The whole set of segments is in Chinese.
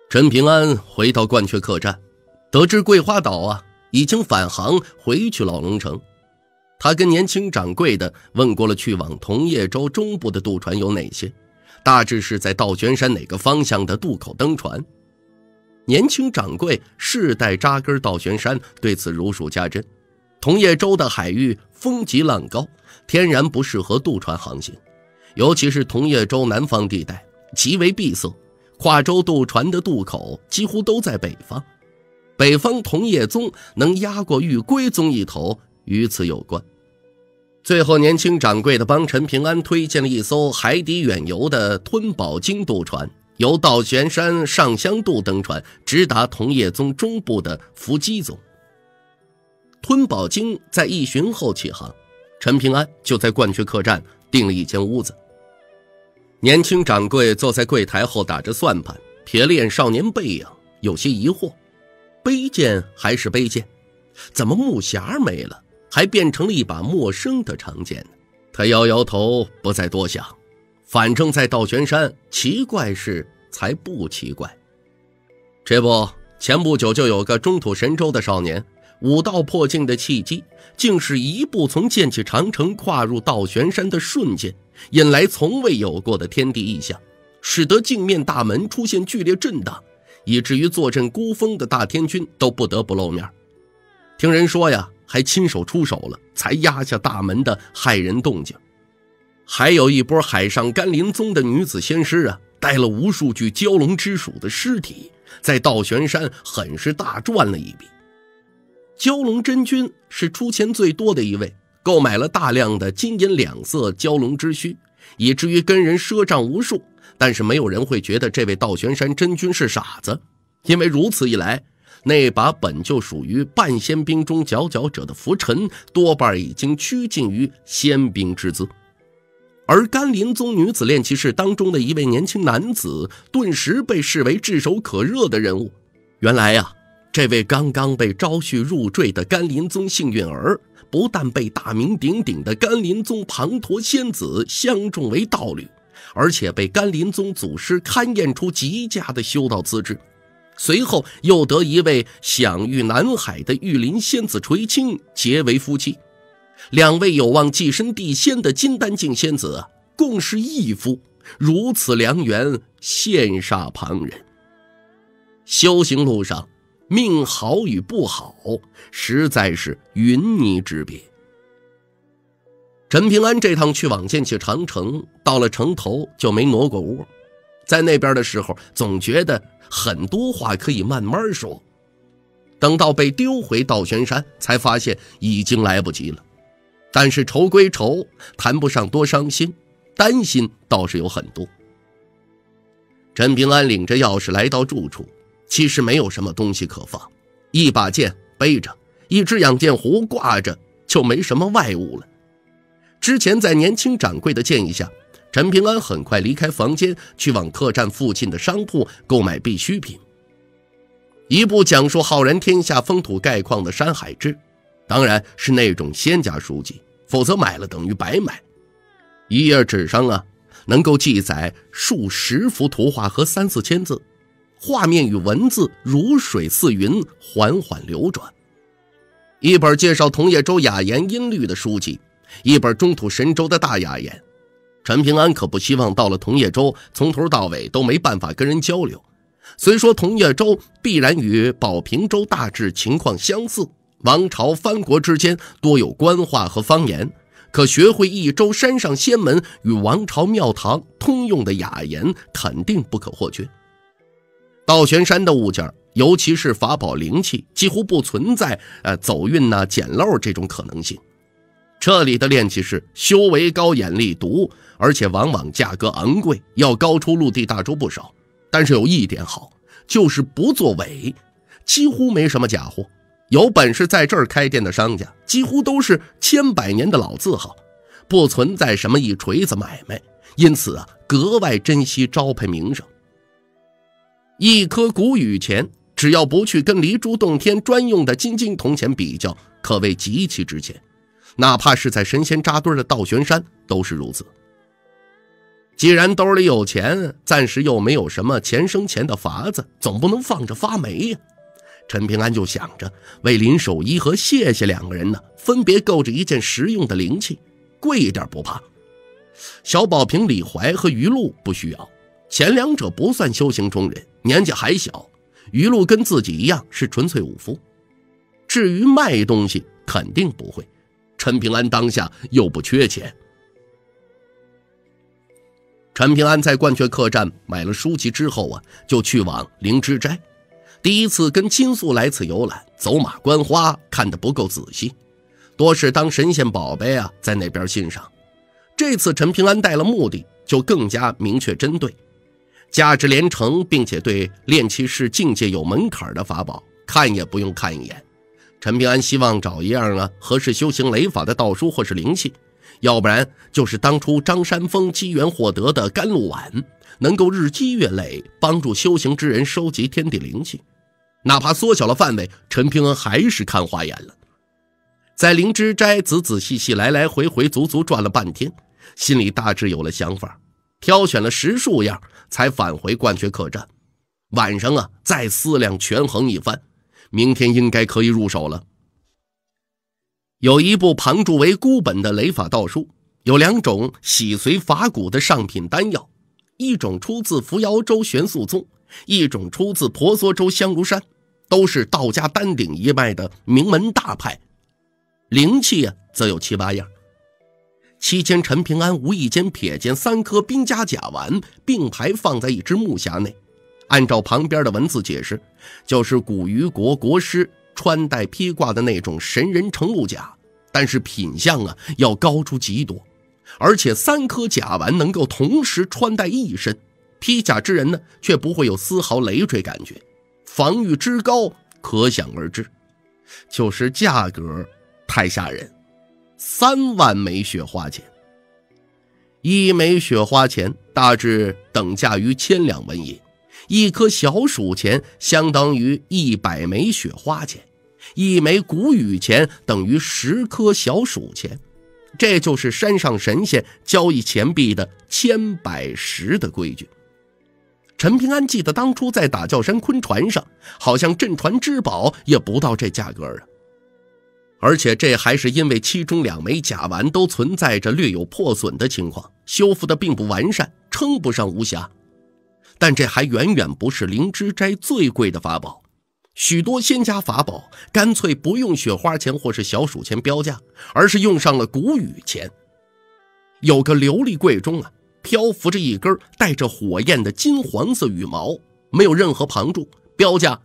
陈平安回到鹳雀客栈，得知桂花岛已经返航回去老龙城。他跟年轻掌柜的问过了去往桐叶洲中部的渡船有哪些，大致是在倒悬山哪个方向的渡口登船。年轻掌柜世代扎根倒悬山，对此如数家珍。桐叶洲的海域风急浪高，天然不适合渡船航行，尤其是桐叶洲南方地带极为闭塞，跨洲渡船的渡口几乎都在北方。北方桐叶宗能压过玉龟宗一头，与此有关。最后年轻掌柜的帮陈平安推荐了一艘海底远游的吞宝鲸渡船，由倒悬山上香渡登船，直达桐叶宗中部的伏击宗。吞宝鲸在一巡后起航，陈平安就在鹳雀客栈订了一间屋子。年轻掌柜坐在柜台后打着算盘，瞥了眼少年背影，有些疑惑。卑贱还是卑贱，怎么木匣没了，还变成了一把陌生的长剑呢？他摇摇头，不再多想，反正在倒悬山，奇怪事才不奇怪。这不，前不久就有个中土神州的少年，武道破境的契机，竟是一步从剑气长城跨入倒悬山的瞬间，引来从未有过的天地异象，使得镜面大门出现剧烈震荡，以至于坐镇孤峰的大天君都不得不露面。听人说还亲手出手了，才压下大门的骇人动静。还有一波海上甘霖宗的女子仙师带了无数具蛟龙之属的尸体，在倒悬山很是大赚了一笔。蛟龙真君是出钱最多的一位，购买了大量的金银两色蛟龙之躯，以至于跟人赊账无数。但是没有人会觉得这位倒悬山真君是傻子，因为如此一来，那把本就属于半仙兵中佼佼者的拂尘，多半已经趋近于仙兵之姿。而甘霖宗女子炼气室当中的一位年轻男子，顿时被视为炙手可热的人物。原来这位刚刚被招婿入赘的甘霖宗幸运儿，不但被大名鼎鼎的甘霖宗庞陀仙子相中为道侣，而且被甘霖宗祖师勘验出极佳的修道资质，随后又得一位享誉南海的玉林仙子垂青结为夫妻。两位有望跻身地仙的金丹境仙子共是一夫，如此良缘羡煞旁人。修行路上命好与不好，实在是云泥之别。陈平安这趟去往剑气长城，到了城头就没挪过屋，在那边的时候总觉得很多话可以慢慢说，等到被丢回倒悬山，才发现已经来不及了。但是愁归愁，谈不上多伤心，担心倒是有很多。陈平安领着钥匙来到住处，其实没有什么东西可放，一把剑背着，一只养剑壶挂着，就没什么外物了。之前在年轻掌柜的建议下，陈平安很快离开房间，去往客栈附近的商铺购买必需品。一部讲述浩然天下风土概况的《山海志》，当然是那种仙家书籍，否则买了等于白买。一页纸上能够记载数十幅图画和3-4千字，画面与文字如水似云，缓缓流转。一本介绍桐叶洲雅言音律的书籍，一本中土神州的大雅言。陈平安可不希望到了桐叶洲从头到尾都没办法跟人交流。虽说桐叶洲必然与保平州大致情况相似，王朝藩国之间多有官话和方言，可学会一州山上仙门与王朝庙堂通用的雅言，肯定不可或缺。倒悬山的物件，尤其是法宝灵气，几乎不存在走运捡漏这种可能性。这里的炼气士修为高，眼力毒，而且往往价格昂贵，要高出陆地大洲不少。但是有一点好，就是不作伪，几乎没什么假货。有本事在这儿开店的商家，几乎都是千百年的老字号，不存在什么一锤子买卖，因此格外珍惜招牌名声。一颗古玉钱，只要不去跟离珠洞天专用的金金铜钱比较，可谓极其值钱，哪怕是在神仙扎堆的倒悬山都是如此。 既然兜里有钱，暂时又没有什么钱生钱的法子，总不能放着发霉呀。陈平安就想着为林守一和谢谢两个人呢，分别购置一件实用的灵器，贵一点不怕。小宝瓶李怀和于露不需要，前两者不算修行中人，年纪还小，于露跟自己一样是纯粹武夫。至于卖东西肯定不会，陈平安当下又不缺钱。陈平安在鹳雀客栈买了书籍之后就去往灵芝斋。第一次跟亲宿来此游览，走马观花看得不够仔细，多是当神仙宝贝在那边欣赏。这次陈平安带了目的，就更加明确针对，价值连城，并且对炼器士境界有门槛的法宝看也不用看一眼。陈平安希望找一样合适修行雷法的道书或是灵器，要不然就是当初张山峰机缘获得的甘露丸，能够日积月累帮助修行之人收集天地灵气。哪怕缩小了范围，陈平安还是看花眼了。在灵芝斋仔仔细细来来回回足足转了半天，心里大致有了想法，挑选了10数样才返回鹳雀客栈。晚上再思量权衡一番，明天应该可以入手了。有一部旁注为孤本的雷法道书，有2种洗髓法骨的上品丹药，一种出自扶摇州玄素宗，一种出自婆娑州香如山，都是道家丹鼎一脉的名门大派。灵气则有7、8样。期间陈平安无意间瞥见3颗冰加甲丸并排放在一只木匣内，按照旁边的文字解释，就是古虞国国师穿戴披挂的那种神人承露甲，但是品相要高出极多，而且3颗甲丸能够同时穿戴一身，披甲之人却不会有丝毫累赘感觉，防御之高可想而知。就是价格太吓人，3万枚雪花钱。1枚雪花钱大致等价于1000两纹银，1颗小鼠钱相当于100枚雪花钱，1枚谷雨钱等于10颗小鼠钱。这就是山上神仙交易钱币的千百十的规矩。陈平安记得当初在打教山昆船上，好像镇船之宝也不到这价格而且这还是因为其中2枚甲丸都存在着略有破损的情况，修复的并不完善，称不上无瑕。但这还远远不是灵芝斋最贵的法宝，许多仙家法宝干脆不用雪花钱或是小鼠钱标价，而是用上了谷雨钱。有个琉璃柜中漂浮着一根带着火焰的金黄色羽毛，没有任何旁注，标价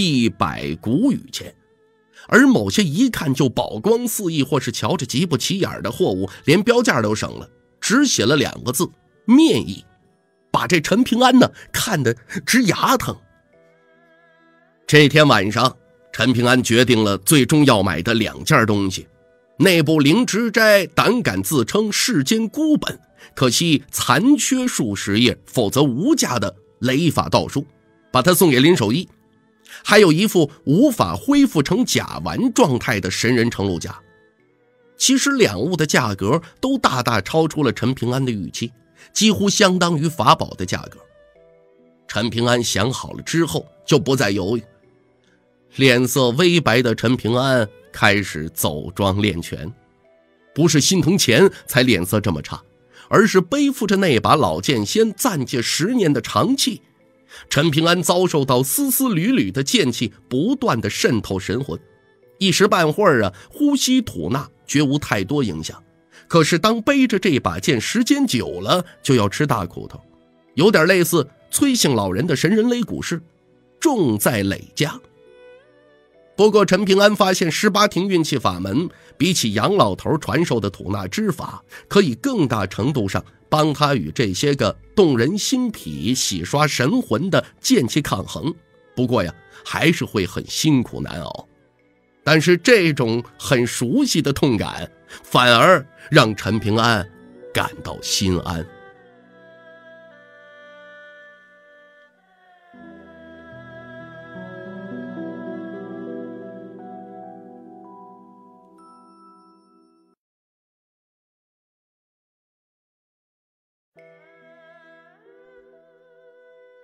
100谷雨钱。而某些一看就宝光四溢或是瞧着极不起眼的货物，连标价都省了，只写了2个字面议，把这陈平安看得直牙疼。这天晚上，陈平安决定了最终要买的2件东西，那部灵芝斋胆敢自称世间孤本，可惜残缺数十页否则无价的雷法道书，把它送给林守一。还有一副无法恢复成甲丸状态的神人承露甲。其实2物的价格都大大超出了陈平安的预期，几乎相当于法宝的价格。陈平安想好了之后就不再犹豫。脸色微白的陈平安开始走庄练拳，不是心疼钱才脸色这么差，而是背负着那把老剑仙暂借10年的长气。陈平安遭受到丝丝缕缕的剑气不断的渗透神魂，一时半会儿呼吸吐纳绝无太多影响。可是当背着这把剑时间久了，就要吃大苦头，有点类似崔姓老人的神人擂鼓式，重在累加。不过陈平安发现18庭运气法门比起杨老头传授的吐纳之法，可以更大程度上帮他与这些个动人心脾洗刷神魂的剑气抗衡。不过还是会很辛苦难熬。但是这种很熟悉的痛感反而让陈平安感到心安。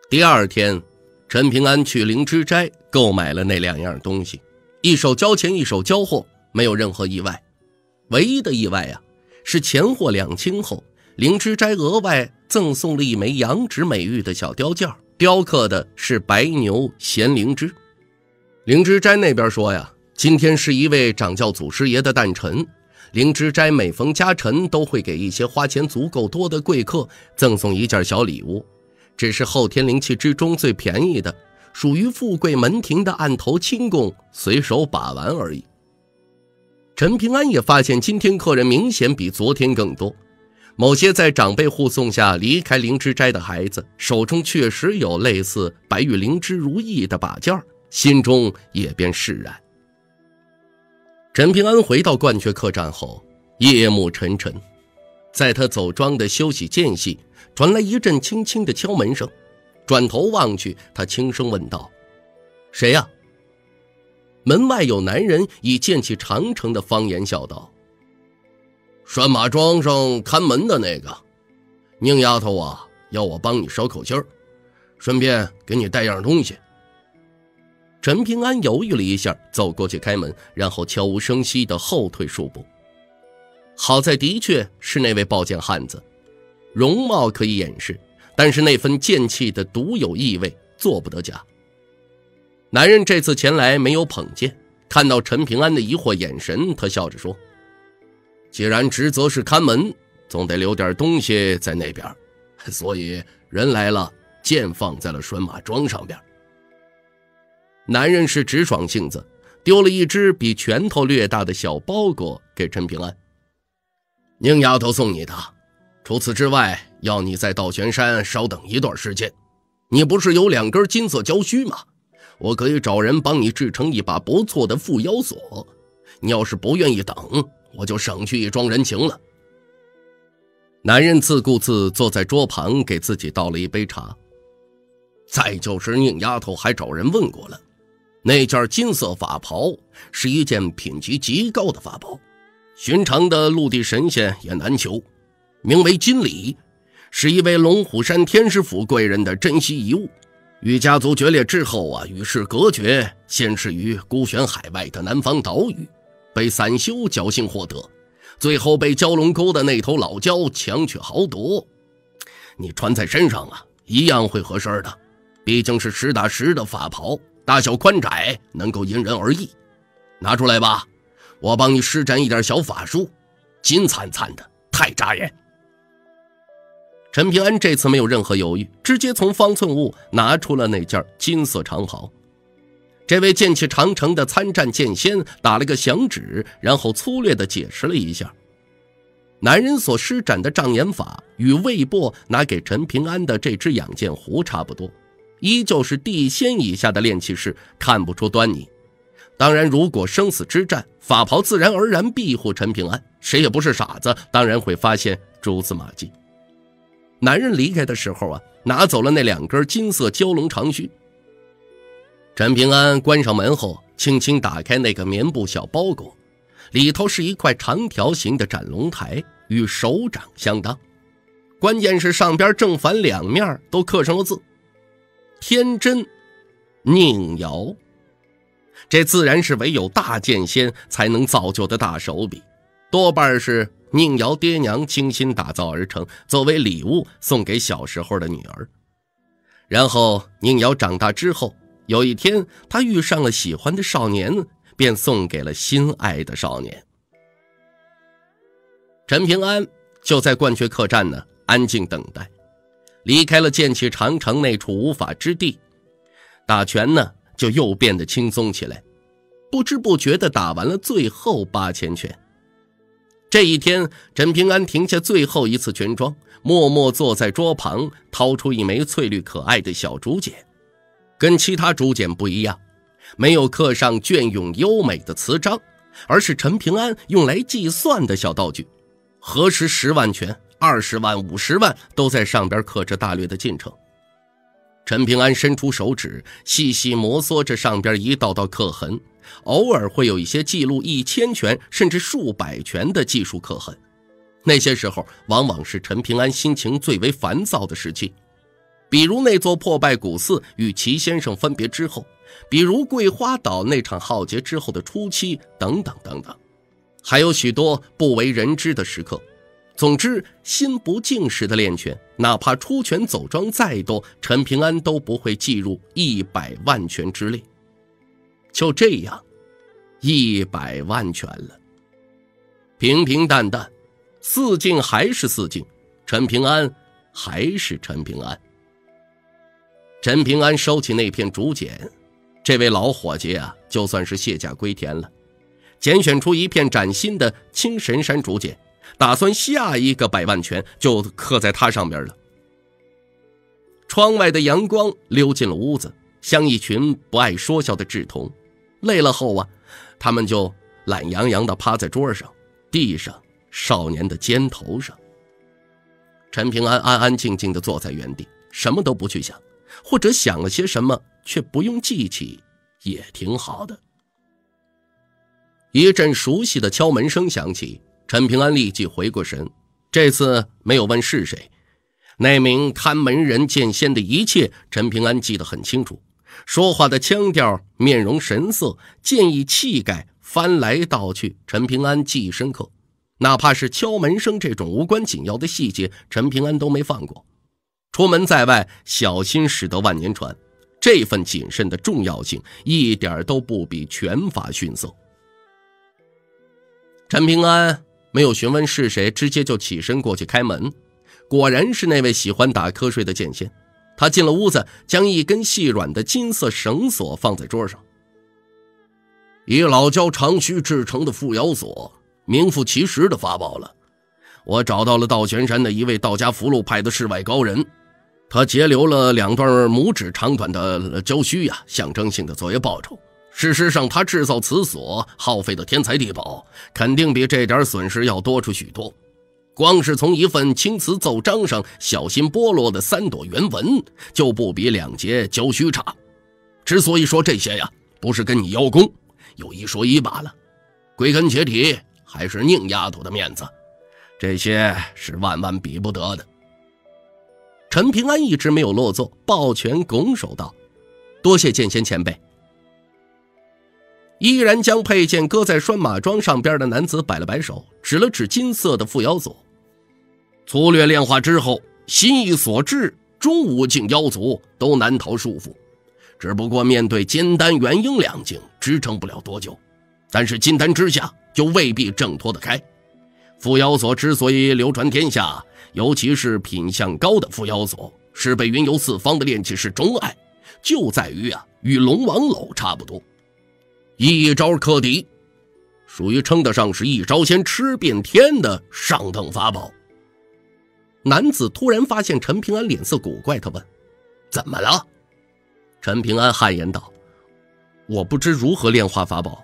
第二天，陈平安去灵芝斋购买了那2样东西，一手交钱一手交货，没有任何意外。唯一的意外是钱货两清后，灵芝斋额外赠送了一枚羊脂美玉的小雕件，雕刻的是白牛衔灵芝。灵芝斋那边说今天是一位掌教祖师爷的诞辰，灵芝斋每逢佳辰都会给一些花钱足够多的贵客赠送一件小礼物，只是后天灵气之中最便宜的，属于富贵门庭的案头亲供随手把玩而已。陈平安也发现今天客人明显比昨天更多，某些在长辈护送下离开灵芝斋的孩子手中确实有类似白玉灵芝如意的把件，心中也便释然。陈平安回到鹳雀客栈后，夜幕沉沉，在他走庄的休息间隙，传来一阵轻轻的敲门声。转头望去，他轻声问道：“谁呀？”门外有男人以剑气长城的方言笑道：“拴马庄上看门的那个，宁丫头要我帮你捎口信儿，顺便给你带样东西。”陈平安犹豫了一下，走过去开门，然后悄无声息地后退数步。好在的确是那位抱剑汉子，容貌可以掩饰，但是那份剑气的独有意味做不得假。男人这次前来没有捧剑，看到陈平安的疑惑眼神，他笑着说：“既然职责是看门，总得留点东西在那边，所以人来了，剑放在了拴马桩上边。”男人是直爽性子，丢了一只比拳头略大的小包裹给陈平安：“宁丫头送你的，除此之外，要你在道玄山稍等一段时间。你不是有2根金色胶须吗？我可以找人帮你制成一把不错的缚妖锁。你要是不愿意等，我就省去一桩人情了。”男人自顾自坐在桌旁，给自己倒了一杯茶。再就是宁丫头还找人问过了，那件金色法袍是一件品级极高的法宝，寻常的陆地神仙也难求，名为金礼，是一位龙虎山天师府贵人的珍稀遗物。与家族决裂之后与世隔绝，现世于孤悬海外的南方岛屿，被散修侥幸获得，最后被蛟龙沟的那头老蛟强取豪夺。你穿在身上一样会合身的，毕竟是实打实的法袍，大小宽窄能够因人而异。拿出来吧，我帮你施展一点小法术，金灿灿的，太扎眼。陈平安这次没有任何犹豫，直接从方寸物拿出了那件金色长袍。这位剑气长城的参战剑仙打了个响指，然后粗略地解释了一下。男人所施展的障眼法与魏波拿给陈平安的这只养剑壶差不多，依旧是地仙以下的炼气士，看不出端倪。当然，如果生死之战，法袍自然而然庇护陈平安，谁也不是傻子，当然会发现蛛丝马迹。男人离开的时候拿走了那2根金色蛟龙长须。陈平安关上门后，轻轻打开那个棉布小包裹，里头是一块长条形的斩龙台，与手掌相当。关键是上边正反2面都刻上了字：天真宁瑶。这自然是唯有大剑仙才能造就的大手笔，多半是宁瑶爹娘精心打造而成，作为礼物送给小时候的女儿。然后宁瑶长大之后，有一天她遇上了喜欢的少年，便送给了心爱的少年。陈平安就在鹳雀客栈安静等待，离开了剑气长城那处无法之地，打拳就又变得轻松起来，不知不觉地打完了最后8000拳。这一天，陈平安停下最后一次拳桩，默默坐在桌旁，掏出一枚翠绿可爱的小竹简。跟其他竹简不一样，没有刻上隽永优美的词章，而是陈平安用来计算的小道具。何时10万拳、20万、50万都在上边刻着大略的进程。陈平安伸出手指，细细摩挲着上边一道道刻痕，偶尔会有一些记录1000拳甚至数百拳的技术刻痕。那些时候往往是陈平安心情最为烦躁的时期。 比如那座破败古寺与齐先生分别之后，比如桂花岛那场浩劫之后的初期，等等等等，还有许多不为人知的时刻。总之，心不静时的练拳，哪怕出拳走桩再多，陈平安都不会计入100万拳之列。就这样，100万拳了。平平淡淡，四境还是四境，陈平安还是陈平安。陈平安收起那片竹简，这位老伙计啊，就算是卸甲归田了。拣选出一片崭新的青神山竹简，打算下一个100万拳就刻在它上边了。窗外的阳光溜进了屋子，像一群不爱说笑的稚童。累了后啊，他们就懒洋洋地趴在桌上、地上、少年的肩头上。陈平安安安静静地坐在原地，什么都不去想，或者想了些什么却不用记起，也挺好的。一阵熟悉的敲门声响起，陈平安立即回过神，这次没有问是谁。那名看门人见先的一切，陈平安记得很清楚，说话的腔调、面容神色、建议气概，翻来倒去，陈平安记忆深刻。哪怕是敲门声这种无关紧要的细节，陈平安都没放过。出门在外，小心驶得万年船，这份谨慎的重要性一点都不比拳法逊色。陈平安没有询问是谁，直接就起身过去开门。果然是那位喜欢打瞌睡的剑仙。他进了屋子，将一根细软的金色绳索放在桌上。以老胶长须制成的缚妖索，名副其实的法宝了。我找到了道玄山的一位道家符箓派的世外高人，他截留了2段拇指长短的胶须呀，象征性的作为报酬。事实上，他制造此所耗费的天才地宝，肯定比这点损失要多出许多。光是从一份青瓷奏章上小心剥落的3朵原纹，就不比2节胶须差。之所以说这些呀，不是跟你邀功，有一说一罢了。归根结底，还是宁丫头的面子，这些是万万比不得的。陈平安一直没有落座，抱拳拱手道：“多谢剑仙前辈。”依然将佩剑搁在拴马桩上边的男子摆了摆手，指了指金色的缚妖索。粗略炼化之后，心意所至，中无境妖族都难逃束缚。只不过面对金丹元婴2境，支撑不了多久。但是金丹之下，就未必挣脱得开。缚妖索之所以流传天下，尤其是品相高的缚妖索，是被云游四方的炼器师钟爱，就在于与龙王楼差不多。一招克敌，属于称得上是一招先吃遍天的上等法宝。男子突然发现陈平安脸色古怪，他问：“怎么了？”陈平安汗颜道：“我不知如何炼化法宝。”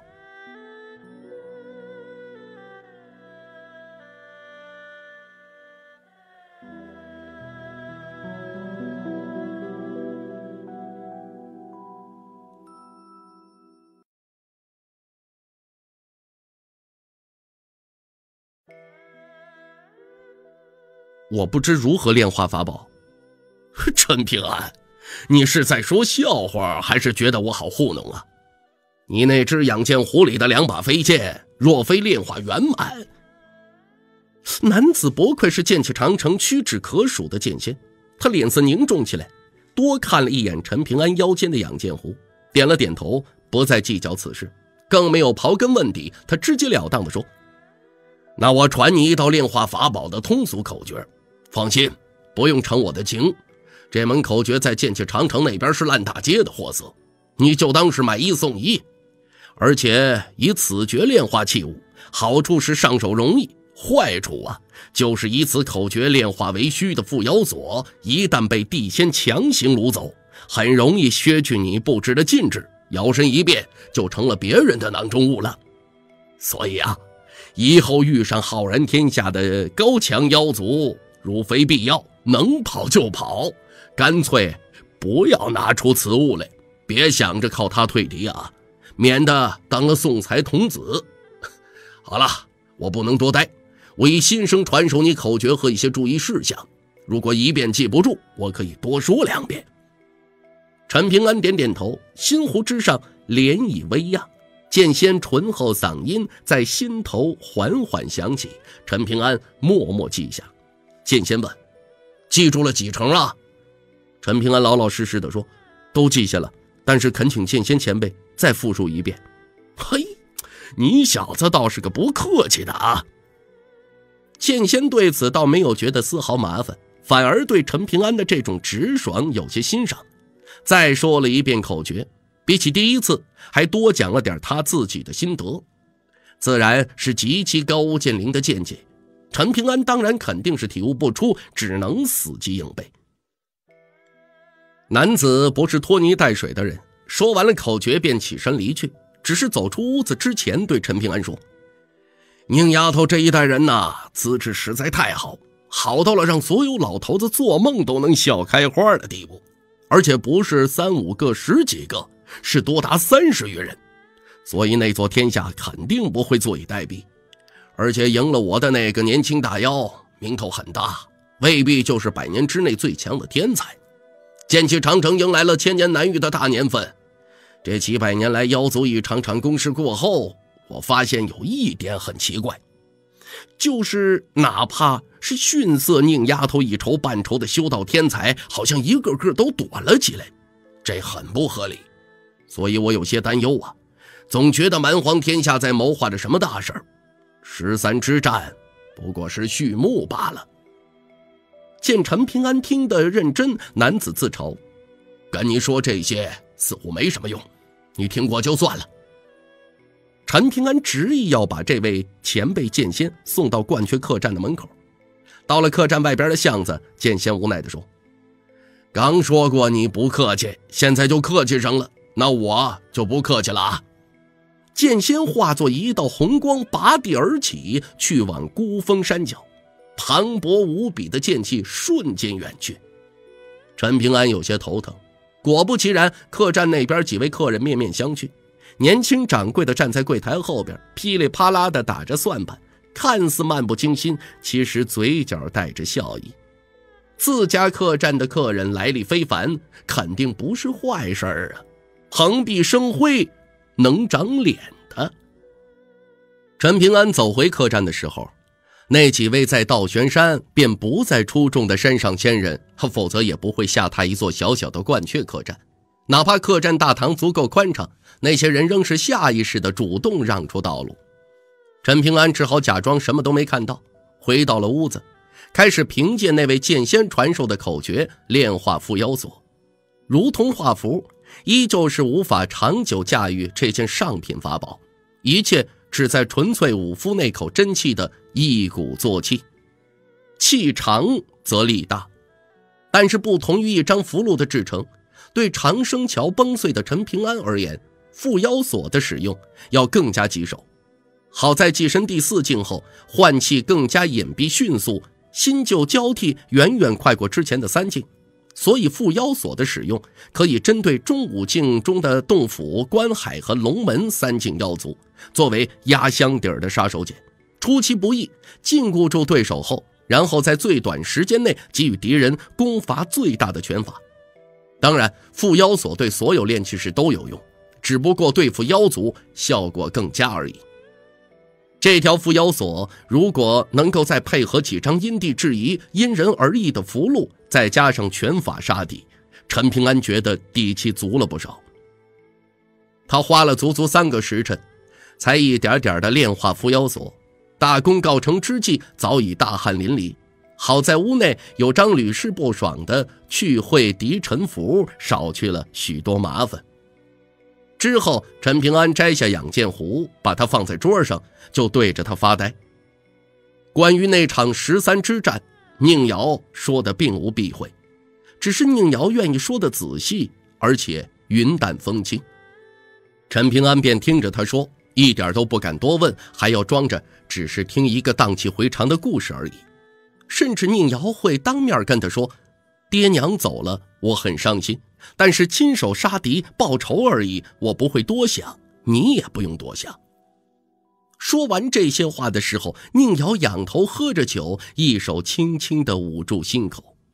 我不知如何炼化法宝。陈平安，你是在说笑话，还是觉得我好糊弄啊？你那只养剑壶里的2把飞剑，若非炼化圆满……男子不愧是剑气长城、屈指可数的剑仙，他脸色凝重起来，多看了一眼陈平安腰间的养剑壶，点了点头，不再计较此事，更没有刨根问底。他直截了当地说：“那我传你一道炼化法宝的通俗口诀，放心，不用成我的情。这门口诀在剑气长城那边是烂大街的货色，你就当是买1送1。而且以此诀炼化器物，好处是上手容易，坏处就是以此口诀炼化为虚的缚妖索，一旦被地仙强行掳走，很容易削去你布置的禁制，摇身一变就成了别人的囊中物了。所以以后遇上浩然天下的高强妖族，如非必要，能跑就跑，干脆不要拿出此物来，别想着靠它退敌免得当了送财童子。好了，我不能多待，我已心生传授你口诀和一些注意事项， 如果一遍记不住，我可以多说2遍。陈平安点点头，心湖之上涟漪微漾，剑仙醇厚嗓音在心头缓缓响起。陈平安默默记下。剑仙问：记住了几成啊？陈平安老老实实地说：都记下了，但是恳请剑仙前辈再复述一遍。嘿，你小子倒是个不客气的啊！剑仙对此倒没有觉得丝毫麻烦，反而对陈平安的这种直爽有些欣赏。再说了一遍口诀，比起第一次还多讲了点他自己的心得，自然是极其高屋建瓴的见解。陈平安当然肯定是体悟不出，只能死记硬背。男子不是拖泥带水的人，说完了口诀便起身离去，只是走出屋子之前对陈平安说：宁丫头这一代人呐，资质实在太好，好到了让所有老头子做梦都能笑开花的地步，而且不是3、5个、10几个，是多达30余人，所以那座天下肯定不会坐以待毙。而且赢了我的那个年轻大妖名头很大，未必就是100年之内最强的天才。剑气长城迎来了千年难遇的大年份，这几百年来妖族一场场攻势过后，我发现有一点很奇怪，就是哪怕是逊色宁丫头一筹半筹的修道天才，好像一个个都躲了起来，这很不合理。所以我有些担忧啊，总觉得蛮荒天下在谋划着什么大事儿。13之战不过是序幕罢了。见陈平安听得认真，男子自嘲：跟你说这些似乎没什么用，你听过就算了。陈平安执意要把这位前辈剑仙送到鹳雀客栈的门口。到了客栈外边的巷子，剑仙无奈地说：刚说过你不客气，现在就客气上了，那我就不客气了啊！剑仙化作一道红光拔地而起，去往孤峰山脚，磅礴无比的剑气瞬间远去。陈平安有些头疼，果不其然，客栈那边几位客人面面相觑，年轻掌柜的站在柜台后边，噼里啪啦地打着算盘，看似漫不经心，其实嘴角带着笑意。自家客栈的客人来历非凡，肯定不是坏事啊，蓬荜生辉，能长脸的。陈平安走回客栈的时候，那几位在道玄山便不再出众的山上仙人，否则也不会下榻一座小小的鹳雀客栈。哪怕客栈大堂足够宽敞，那些人仍是下意识地主动让出道路。陈平安只好假装什么都没看到，回到了屋子，开始凭借那位剑仙传授的口诀炼化缚妖锁。如同画符，依旧是无法长久驾驭这件上品法宝，一切只在纯粹五夫那口真气的一鼓作气。气长则力大，但是不同于一张符箓的制成，对长生桥崩碎的陈平安而言，缚妖锁的使用要更加棘手。好在跻身第4境后，换气更加隐蔽迅速，新旧交替远远快过之前的3境，所以缚妖锁的使用可以针对中5境中的洞府、关海和龙门3境妖族，作为压箱底的杀手锏。出其不意，禁锢住对手后，然后在最短时间内给予敌人攻伐最大的拳法。当然，缚妖锁对所有炼气士都有用，只不过对付妖族效果更佳而已。这条缚妖锁如果能够再配合几张因地制宜、因人而异的符箓，再加上拳法杀敌，陈平安觉得底气足了不少。他花了足足3个时辰，才一点点地炼化缚妖锁。大功告成之际，早已大汗淋漓。好在屋内有张屡试不爽的去秽涤尘符，少去了许多麻烦。之后，陈平安摘下养剑壶，把它放在桌上，就对着它发呆。关于那场13之战，宁瑶说的并无避讳，只是宁瑶愿意说的仔细，而且云淡风轻。陈平安便听着他说，一点都不敢多问，还要装着只是听一个荡气回肠的故事而已。甚至宁瑶会当面跟他说，爹娘走了，我很伤心，但是亲手杀敌报仇而已，我不会多想，你也不用多想。说完这些话的时候，宁瑶仰头喝着酒，一手轻轻地捂住心口。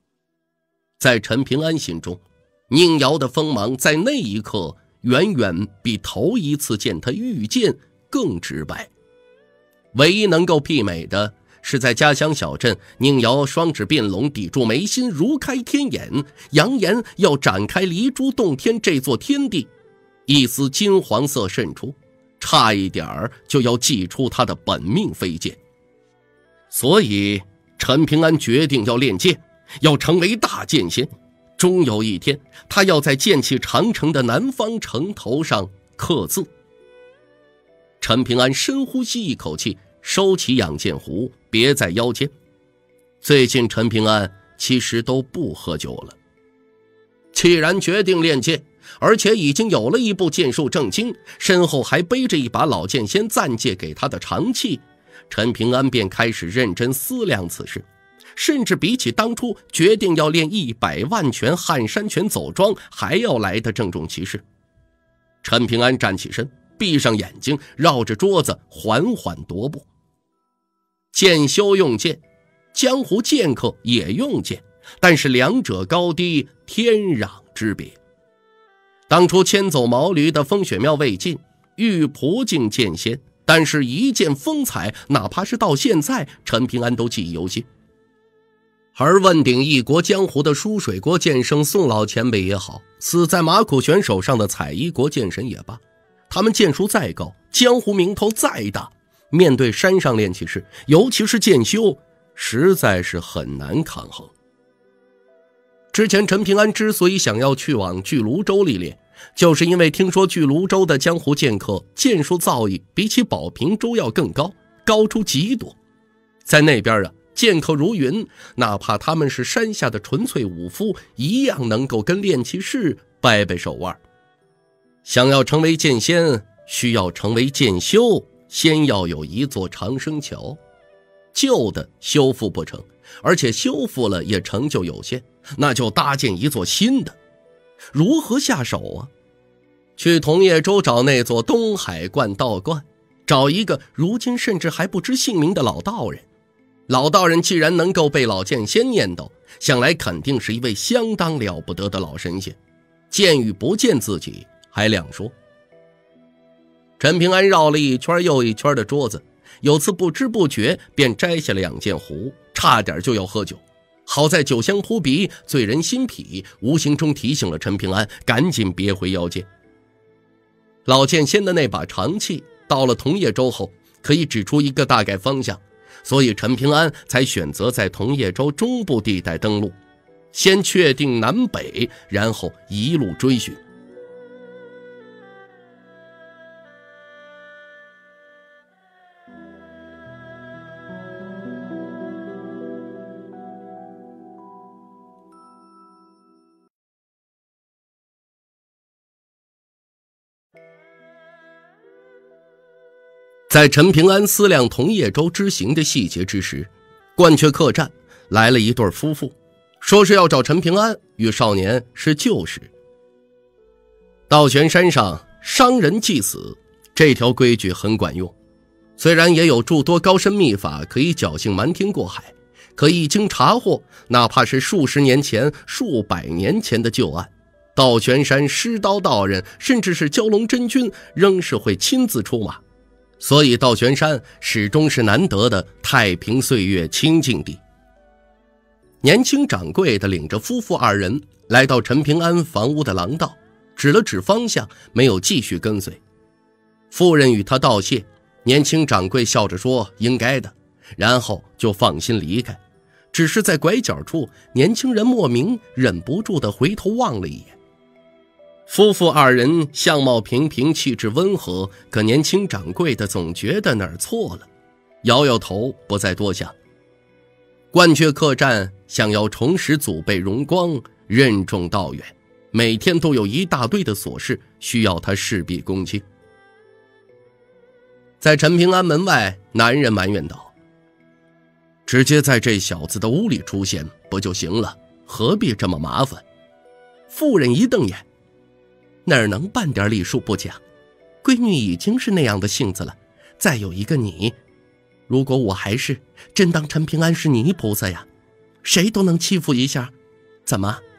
在陈平安心中，宁瑶的锋芒在那一刻远远比头一次见他遇见更直白。唯一能够媲美的是在家乡小镇，宁瑶双指并拢，抵住眉心，如开天眼，扬言要展开离珠洞天这座天地。一丝金黄色渗出，差一点就要祭出他的本命飞剑。所以陈平安决定要练剑，要成为大剑仙。终有一天，他要在剑气长城的南方城头上刻字。陈平安深呼吸一口气，收起养剑壶，别在腰间。最近陈平安其实都不喝酒了。既然决定练剑，而且已经有了一部剑术正经，身后还背着一把老剑仙暂借给他的长器，陈平安便开始认真思量此事，甚至比起当初决定要练100万拳撼山拳走桩还要来得郑重其事。陈平安站起身，闭上眼睛，绕着桌子缓缓踱步。剑修用剑，江湖剑客也用剑，但是两者高低天壤之别。当初牵走毛驴的风雪庙未尽，玉璞境剑仙，但是一剑风采，哪怕是到现在陈平安都记忆犹新。而问鼎一国江湖的舒水国剑圣宋老前辈也好，死在马苦玄手上的彩衣国剑神也罢，他们剑术再高，江湖名头再大，面对山上炼气士，尤其是剑修，实在是很难抗衡。之前陈平安之所以想要去往巨芦州历练，就是因为听说巨芦州的江湖剑客剑术造诣比起宝平州要更高，高出极多。在那边剑客如云，哪怕他们是山下的纯粹武夫，一样能够跟炼气士掰掰手腕。想要成为剑仙，需要成为剑修，先要有一座长生桥。旧的修复不成，而且修复了也成就有限，那就搭建一座新的。如何下手啊？去同业州找那座东海观道观，找一个如今甚至还不知姓名的老道人。老道人既然能够被老剑仙念叨，想来肯定是一位相当了不得的老神仙，见与不见自己还两说。陈平安绕了一圈又一圈的桌子，有次不知不觉便摘下了2件壶，差点就要喝酒。好在酒香扑鼻，醉人心脾，无形中提醒了陈平安赶紧别回腰间。老剑仙的那把长器到了同业州后，可以指出一个大概方向，所以陈平安才选择在同业州中部地带登陆，先确定南北，然后一路追寻。在陈平安思量同业州之行的细节之时，鹳雀客栈来了一对夫妇，说是要找陈平安与少年是旧识。道玄山上伤人祭死，这条规矩很管用，虽然也有诸多高深秘法可以侥幸瞒天过海，可一经查获，哪怕是数十年前数百年前的旧案，道玄山狮刀道人甚至是蛟龙真君仍是会亲自出马。所以道玄山始终是难得的太平岁月清净地。年轻掌柜的领着夫妇2人来到陈平安房屋的廊道，指了指方向，没有继续跟随。妇人与他道谢，年轻掌柜笑着说应该的，然后就放心离开。只是在拐角处，年轻人莫名忍不住地回头望了一眼。夫妇2人相貌平平，气质温和，可年轻掌柜的总觉得哪儿错了，摇摇头不再多想。鹳雀客栈想要重拾祖辈荣光，任重道远，每天都有一大堆的琐事需要他事必躬亲。在陈平安门外，男人埋怨道：直接在这小子的屋里出现不就行了，何必这么麻烦？妇人一瞪眼，哪儿能半点礼数不讲？闺女已经是那样的性子了，再有一个你，如果我还是真当陈平安是泥菩萨呀，谁都能欺负一下，怎么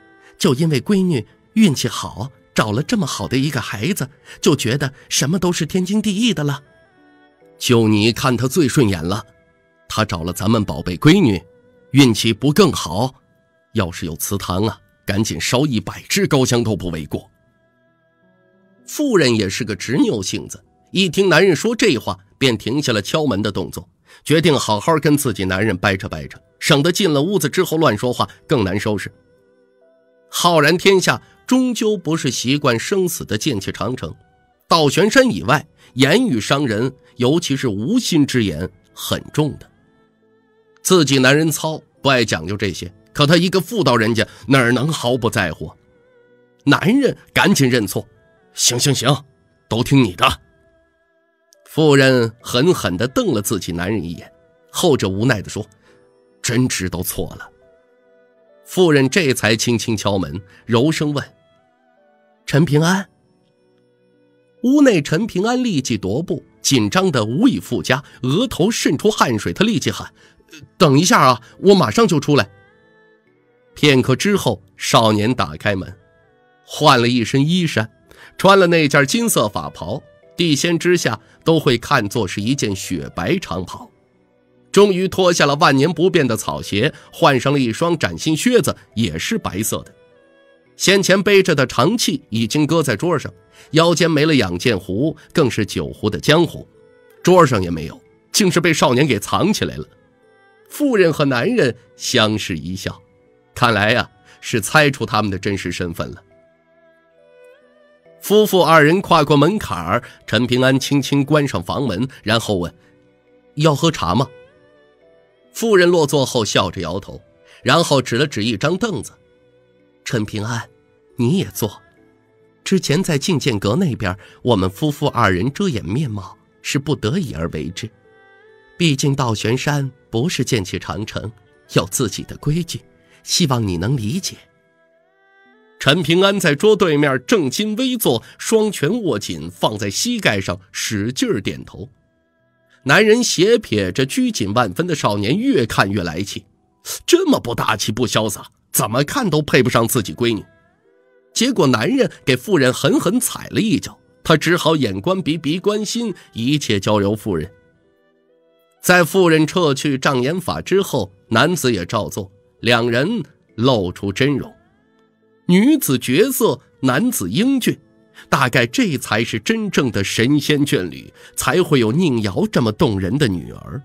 就因为闺女运气好，找了这么好的一个孩子，就觉得什么都是天经地义的了。 就你看他最顺眼了，他找了咱们宝贝闺女，运气不更好？要是有祠堂啊，赶紧烧100支高香都不为过。妇人也是个执拗性子，一听男人说这话，便停下了敲门的动作，决定好好跟自己男人掰扯掰扯，省得进了屋子之后乱说话更难收拾。浩然天下终究不是习惯生死的剑气长城，倒悬山以外，言语伤人，尤其是无心之言，很重的。自己男人糙，不爱讲究这些，可他一个妇道人家，哪能毫不在乎？男人赶紧认错，行，都听你的。妇人狠狠地瞪了自己男人一眼，后者无奈地说：真知道错了。妇人这才轻轻敲门，柔声问： 陈平安？ 屋内陈平安立即踱步，紧张得无以复加，额头渗出汗水，他立即喊：等一下啊，我马上就出来。片刻之后，少年打开门，换了一身衣衫，穿了那件金色法袍，地仙之下都会看作是一件雪白长袍。终于脱下了万年不变的草鞋，换上了一双崭新靴子，也是白色的。先前背着的长器已经搁在桌上，腰间没了养剑壶，更是酒壶的浆糊，桌上也没有，竟是被少年给藏起来了。妇人和男人相视一笑，看来呀，是猜出他们的真实身份了。夫妇二人跨过门槛，陈平安轻轻关上房门，然后问：要喝茶吗？妇人落座后笑着摇头，然后指了指一张凳子： 陈平安，你也坐。之前在静剑阁那边，我们夫妇二人遮掩面貌，是不得已而为之。毕竟倒悬山不是剑气长城，有自己的规矩，希望你能理解。 陈平安在桌对面正襟危坐，双拳握紧放在膝盖上，使劲点头。男人斜瞥着拘谨万分的少年，越看越来气，这么不大气不潇洒，怎么看都配不上自己闺女。结果男人给妇人狠狠踩了一脚，他只好眼观鼻，鼻观心，一切交由妇人。在妇人撤去障眼法之后，男子也照做，两人露出真容。女子绝色，男子英俊，大概这才是真正的神仙眷侣，才会有宁瑶这么动人的女儿。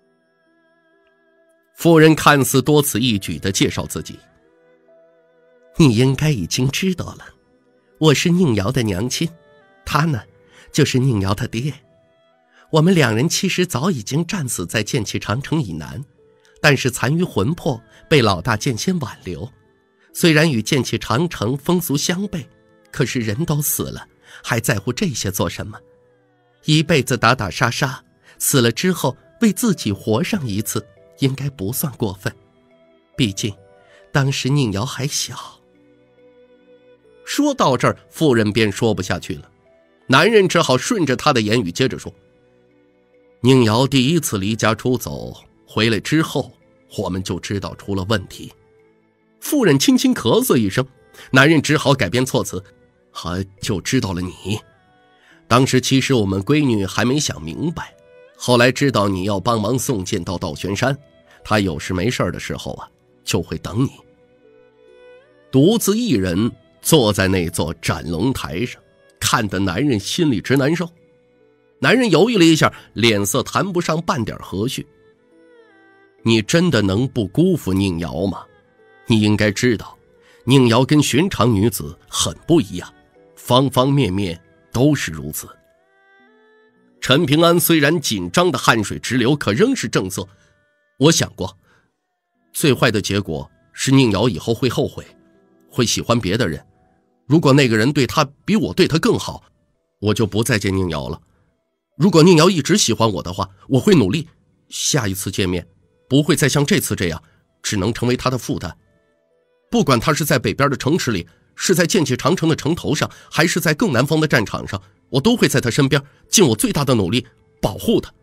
妇人看似多此一举地介绍自己： 你应该已经知道了，我是宁瑶的娘亲，他呢，就是宁瑶的爹。我们两人其实早已经战死在剑气长城以南，但是残余魂魄被老大剑仙挽留。虽然与剑气长城风俗相悖，可是人都死了，还在乎这些做什么？一辈子打打杀杀，死了之后为自己活上一次，应该不算过分。毕竟当时宁瑶还小。 说到这儿，妇人便说不下去了，男人只好顺着她的言语接着说：宁瑶第一次离家出走，回来之后，我们就知道出了问题。妇人轻轻咳嗽一声，男人只好改变措辞：就知道了你。当时其实我们闺女还没想明白，后来知道你要帮忙送剑到倒悬山，她有事没事的时候啊，就会等你。独自一人坐在那座斩龙台上，看得男人心里直难受。男人犹豫了一下，脸色谈不上半点和煦。你真的能不辜负宁瑶吗？你应该知道，宁瑶跟寻常女子很不一样，方方面面都是如此。陈平安虽然紧张的汗水直流，可仍是正色。我想过，最坏的结果是宁瑶以后会后悔，会喜欢别的人。如果那个人对她比我对她更好，我就不再见宁瑶了。如果宁瑶一直喜欢我的话，我会努力，下一次见面不会再像这次这样，只能成为她的负担。不管她是在北边的城池里，是在剑气长城的城头上，还是在更南方的战场上，我都会在她身边尽我最大的努力保护她。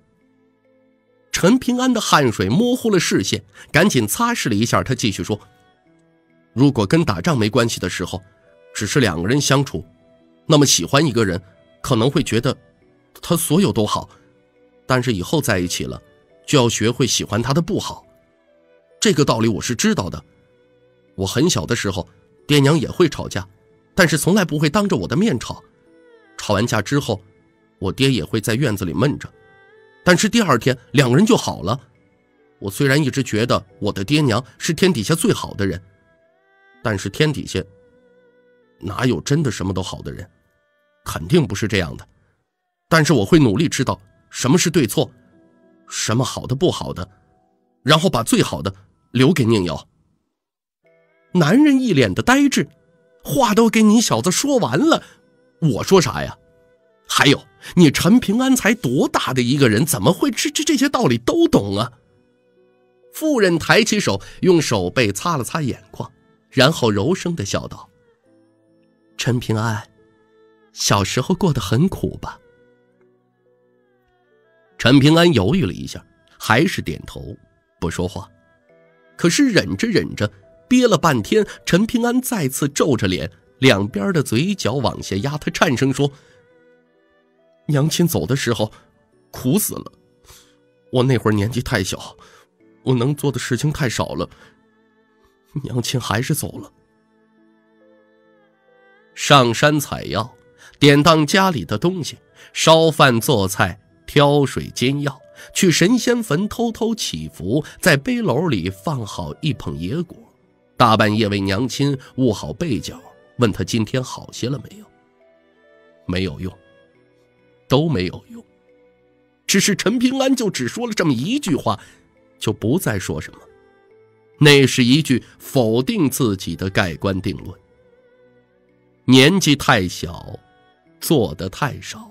陈平安的汗水模糊了视线，赶紧擦拭了一下，他继续说： 如果跟打仗没关系的时候，只是两个人相处，那么喜欢一个人可能会觉得他所有都好，但是以后在一起了，就要学会喜欢他的不好。这个道理我是知道的。我很小的时候，爹娘也会吵架，但是从来不会当着我的面吵。吵完架之后，我爹也会在院子里闷着，但是第二天两个人就好了。我虽然一直觉得我的爹娘是天底下最好的人，但是天底下哪有真的什么都好的人，肯定不是这样的。但是我会努力知道什么是对错，什么好的不好的，然后把最好的留给宁瑶。男人一脸的呆滞，话都给你小子说完了，我说啥呀？还有，你陈平安才多大的一个人，怎么会这些道理都懂啊？妇人抬起手，用手背擦了擦眼眶，然后柔声地笑道： 陈平安，小时候过得很苦吧？ 陈平安犹豫了一下，还是点头不说话。可是忍着忍着，憋了半天，陈平安再次皱着脸，两边的嘴角往下压，他颤声说：娘亲走的时候苦死了，我那会儿年纪太小，我能做的事情太少了，娘亲还是走了。上山采药，典当家里的东西，烧饭做菜，挑水煎药，去神仙坟偷偷祈福，在背篓里放好一捧野果，大半夜为娘亲捂好被角，问她今天好些了没有。没有用，都没有用。只是陈平安就只说了这么一句话，就不再说什么。那是一句否定自己的盖棺定论。年纪太小，做得太少。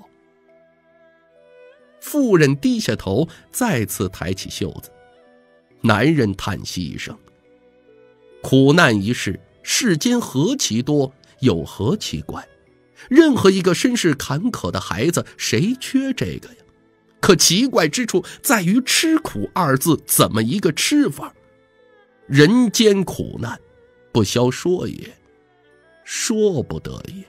妇人低下头，再次抬起袖子。男人叹息一声：苦难一世，世间何其多，有何奇怪？任何一个身世坎坷的孩子，谁缺这个呀？可奇怪之处在于吃苦二字怎么一个吃法？人间苦难，不消说也，说不得也。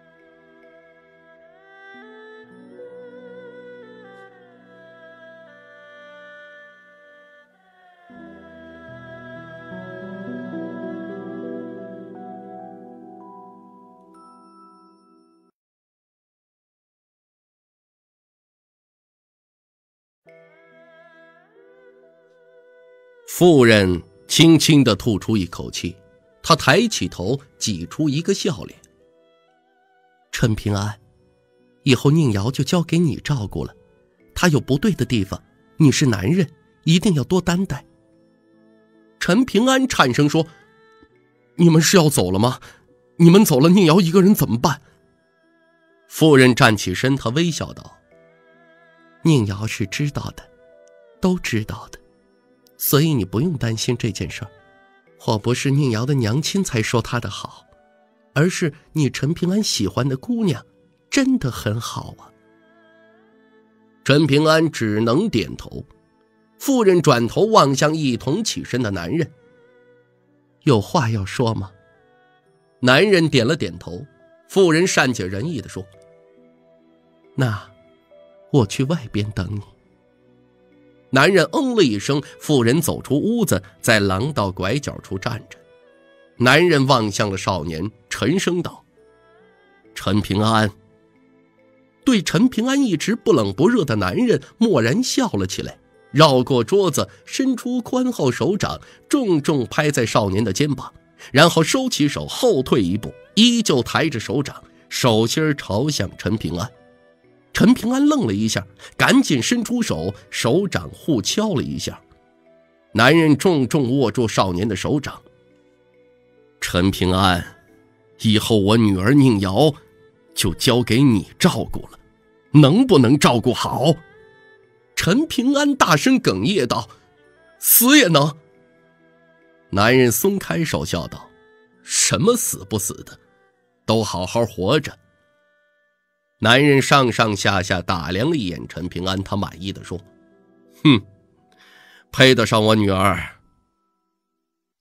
妇人轻轻地吐出一口气，她抬起头，挤出一个笑脸。 陈平安，以后宁瑶就交给你照顾了，她有不对的地方，你是男人，一定要多担待。 陈平安颤声说：你们是要走了吗？你们走了，宁瑶一个人怎么办？妇人站起身，她微笑道： 宁瑶是知道的，都知道的，所以你不用担心这件事儿。我不是宁瑶的娘亲才说她的好，而是你陈平安喜欢的姑娘真的很好啊。 陈平安只能点头。妇人转头望向一同起身的男人： 有话要说吗？ 男人点了点头。妇人善解人意地说： 那我去外边等你。 男人嗯了一声，妇人走出屋子，在廊道拐角处站着。男人望向了少年，沉声道：陈平安。对陈平安一直不冷不热的男人蓦然笑了起来，绕过桌子，伸出宽厚手掌，重重拍在少年的肩膀，然后收起手，后退一步，依旧抬着手掌，手心朝向陈平安。陈平安愣了一下，赶紧伸出手，手掌互敲了一下。男人重重握住少年的手掌：陈平安，以后我女儿宁瑶就交给你照顾了，能不能照顾好？陈平安大声哽咽道：死也能。男人松开手笑道：什么死不死的，都好好活着。男人上上下下打量了一眼陈平安，他满意地说：配得上我女儿。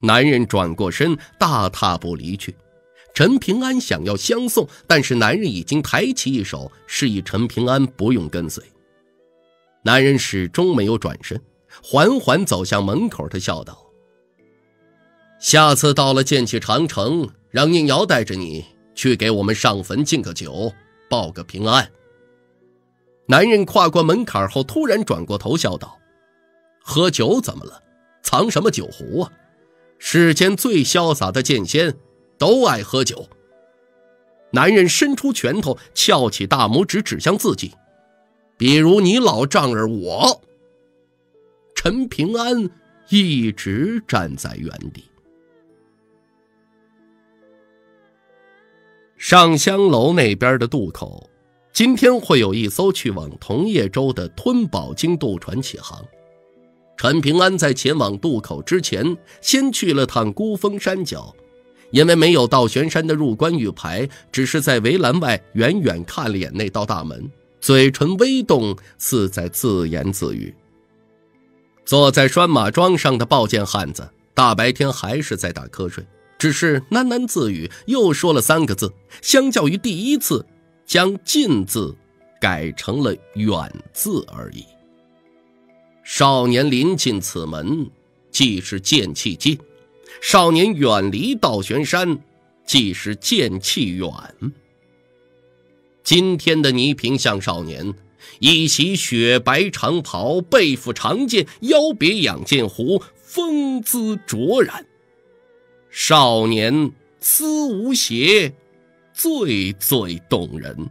男人转过身，大踏步离去。陈平安想要相送，但是男人已经抬起一手，示意陈平安不用跟随。男人始终没有转身，缓缓走向门口，他笑道：下次到了剑气长城，让宁瑶带着你去给我们上坟敬个酒，报个平安。男人跨过门槛后，突然转过头笑道：喝酒怎么了？藏什么酒壶啊？世间最潇洒的剑仙都爱喝酒。男人伸出拳头，翘起大拇指指向自己，比如你老丈人我。陈平安一直站在原地。上香楼那边的渡口，今天会有一艘去往桐叶州的吞宝鲸渡船起航。陈平安在前往渡口之前，先去了趟孤峰山脚，因为没有到玄山的入关玉牌，只是在围栏外远远看了眼那道大门，嘴唇微动，似在自言自语。坐在拴马桩上的抱剑汉子，大白天还是在打瞌睡，只是喃喃自语，又说了3个字，相较于第一次将进字改成了远字而已。少年临近此门，即是剑气近；少年远离道玄山，即是剑气远。今天的倪萍向少年，一袭雪白长袍，背负长剑，腰别仰剑壶，风姿卓然。少年思无邪，最最动人。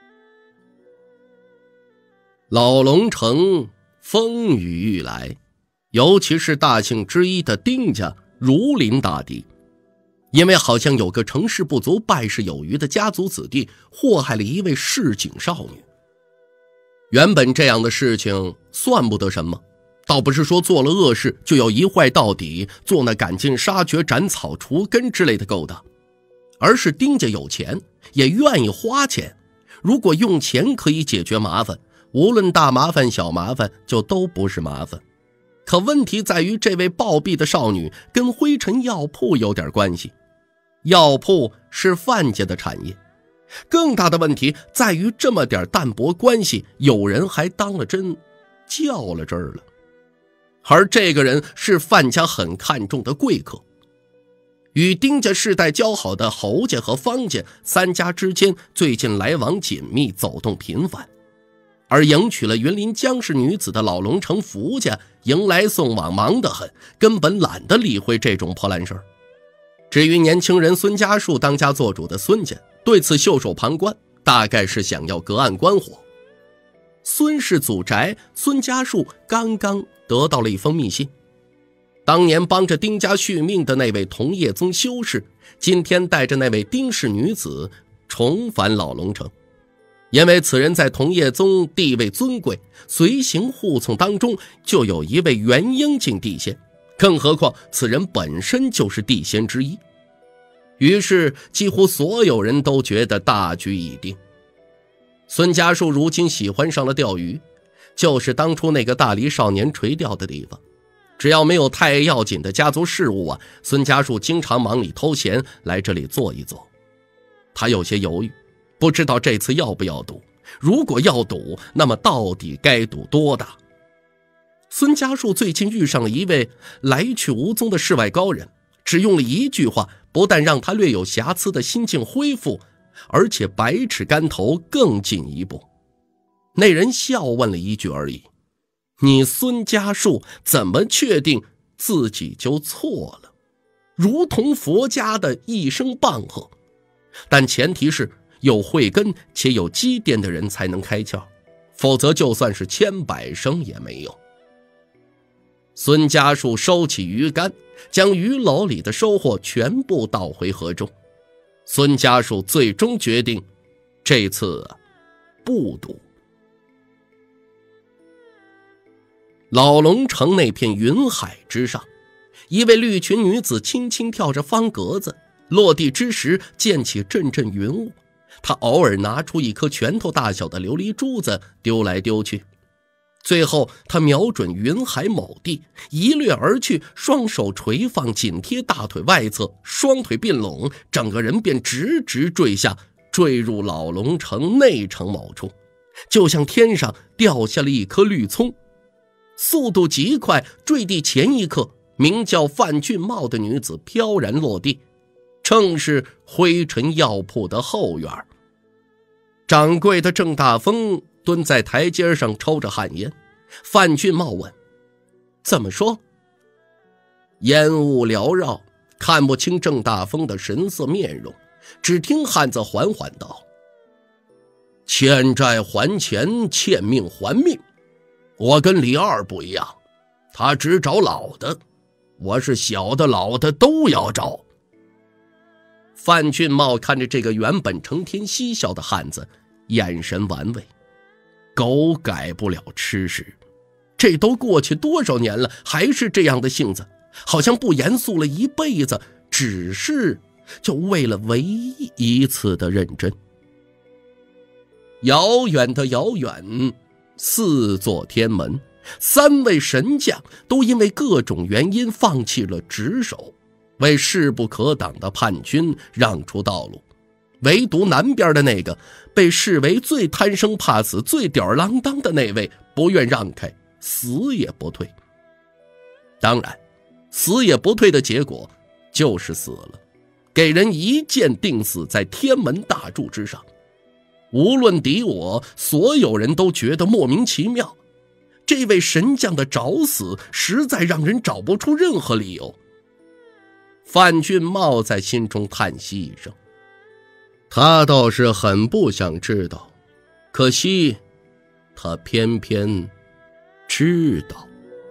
老龙城风雨欲来，尤其是大姓之一的丁家如临大敌，因为好像有个成事不足败事有余的家族子弟祸害了一位市井少女。原本这样的事情算不得什么，倒不是说做了恶事就要一坏到底，做那赶尽杀绝斩草除根之类的勾当，而是丁家有钱，也愿意花钱，如果用钱可以解决麻烦，无论大麻烦小麻烦就都不是麻烦。可问题在于，这位暴毙的少女跟灰尘药铺有点关系，药铺是范家的产业。更大的问题在于，这么点淡薄关系，有人还当了真较了真儿了。而这个人是范家很看重的贵客，与丁家世代交好的侯家和方家3家之间最近来往紧密，走动频繁。而迎娶了云林江氏女子的老龙城福家，迎来送往忙得很，根本懒得理会这种破烂事儿。至于年轻人孙家树当家做主的孙家，对此袖手旁观，大概是想要隔岸观火。孙氏祖宅，孙家树刚刚得到了一封密信，当年帮着丁家续命的那位桐叶宗修士，今天带着那位丁氏女子重返老龙城。因为此人在桐叶宗地位尊贵，随行护从当中就有一位元婴境地仙，更何况此人本身就是地仙之一。于是几乎所有人都觉得大局已定。孙家树如今喜欢上了钓鱼，就是当初那个大黎少年垂钓的地方。只要没有太要紧的家族事务啊，孙家树经常忙里偷闲来这里坐一坐。他有些犹豫，不知道这次要不要赌，如果要赌，那么到底该赌多大？孙家树最近遇上了一位来去无踪的世外高人，只用了一句话，不但让他略有瑕疵的心境恢复，而且百尺竿头更进一步。那人笑问了一句而已：你孙家树怎么确定自己就错了？如同佛家的一声棒喝，但前提是有慧根且有积淀的人才能开窍，否则就算是千百声也没用。孙家树收起鱼竿，将鱼篓里的收获全部倒回河中。孙家树最终决定，这次不赌。老龙城那片云海之上，一位绿裙女子轻轻跳着方格子，落地之时溅起阵阵云雾。她偶尔拿出一颗拳头大小的琉璃珠子丢来丢去。 最后他瞄准云海某地，一掠而去，双手垂放紧贴大腿外侧，双腿并拢，整个人便直直坠下，坠入老龙城内城某处，就像天上掉下了一颗绿葱。速度极快，坠地前一刻，名叫范俊茂的女子飘然落地，正是灰尘药铺的后院。掌柜的郑大风蹲在台阶上抽着旱烟。范俊茂问：怎么说？烟雾缭绕，看不清郑大风的神色面容，只听汉子缓缓道：欠债还钱，欠命还命。我跟李二不一样，他只找老的，我是小的老的都要找。范俊茂看着这个原本成天嬉笑的汉子，眼神玩味。狗改不了吃屎，这都过去多少年了，还是这样的性子，好像不严肃了一辈子，只是就为了唯一一次的认真。遥远的遥远，4座天门，3位神将都因为各种原因放弃了职守，为势不可挡的叛军让出道路。唯独南边的那个被视为最贪生怕死、最吊儿郎当的那位不愿让开，死也不退。当然，死也不退的结果就是死了，给人一剑定死在天门大柱之上。无论敌我，所有人都觉得莫名其妙。这位神将的找死实在让人找不出任何理由。范俊茂在心中叹息一声，他倒是很不想知道，可惜他偏偏知道。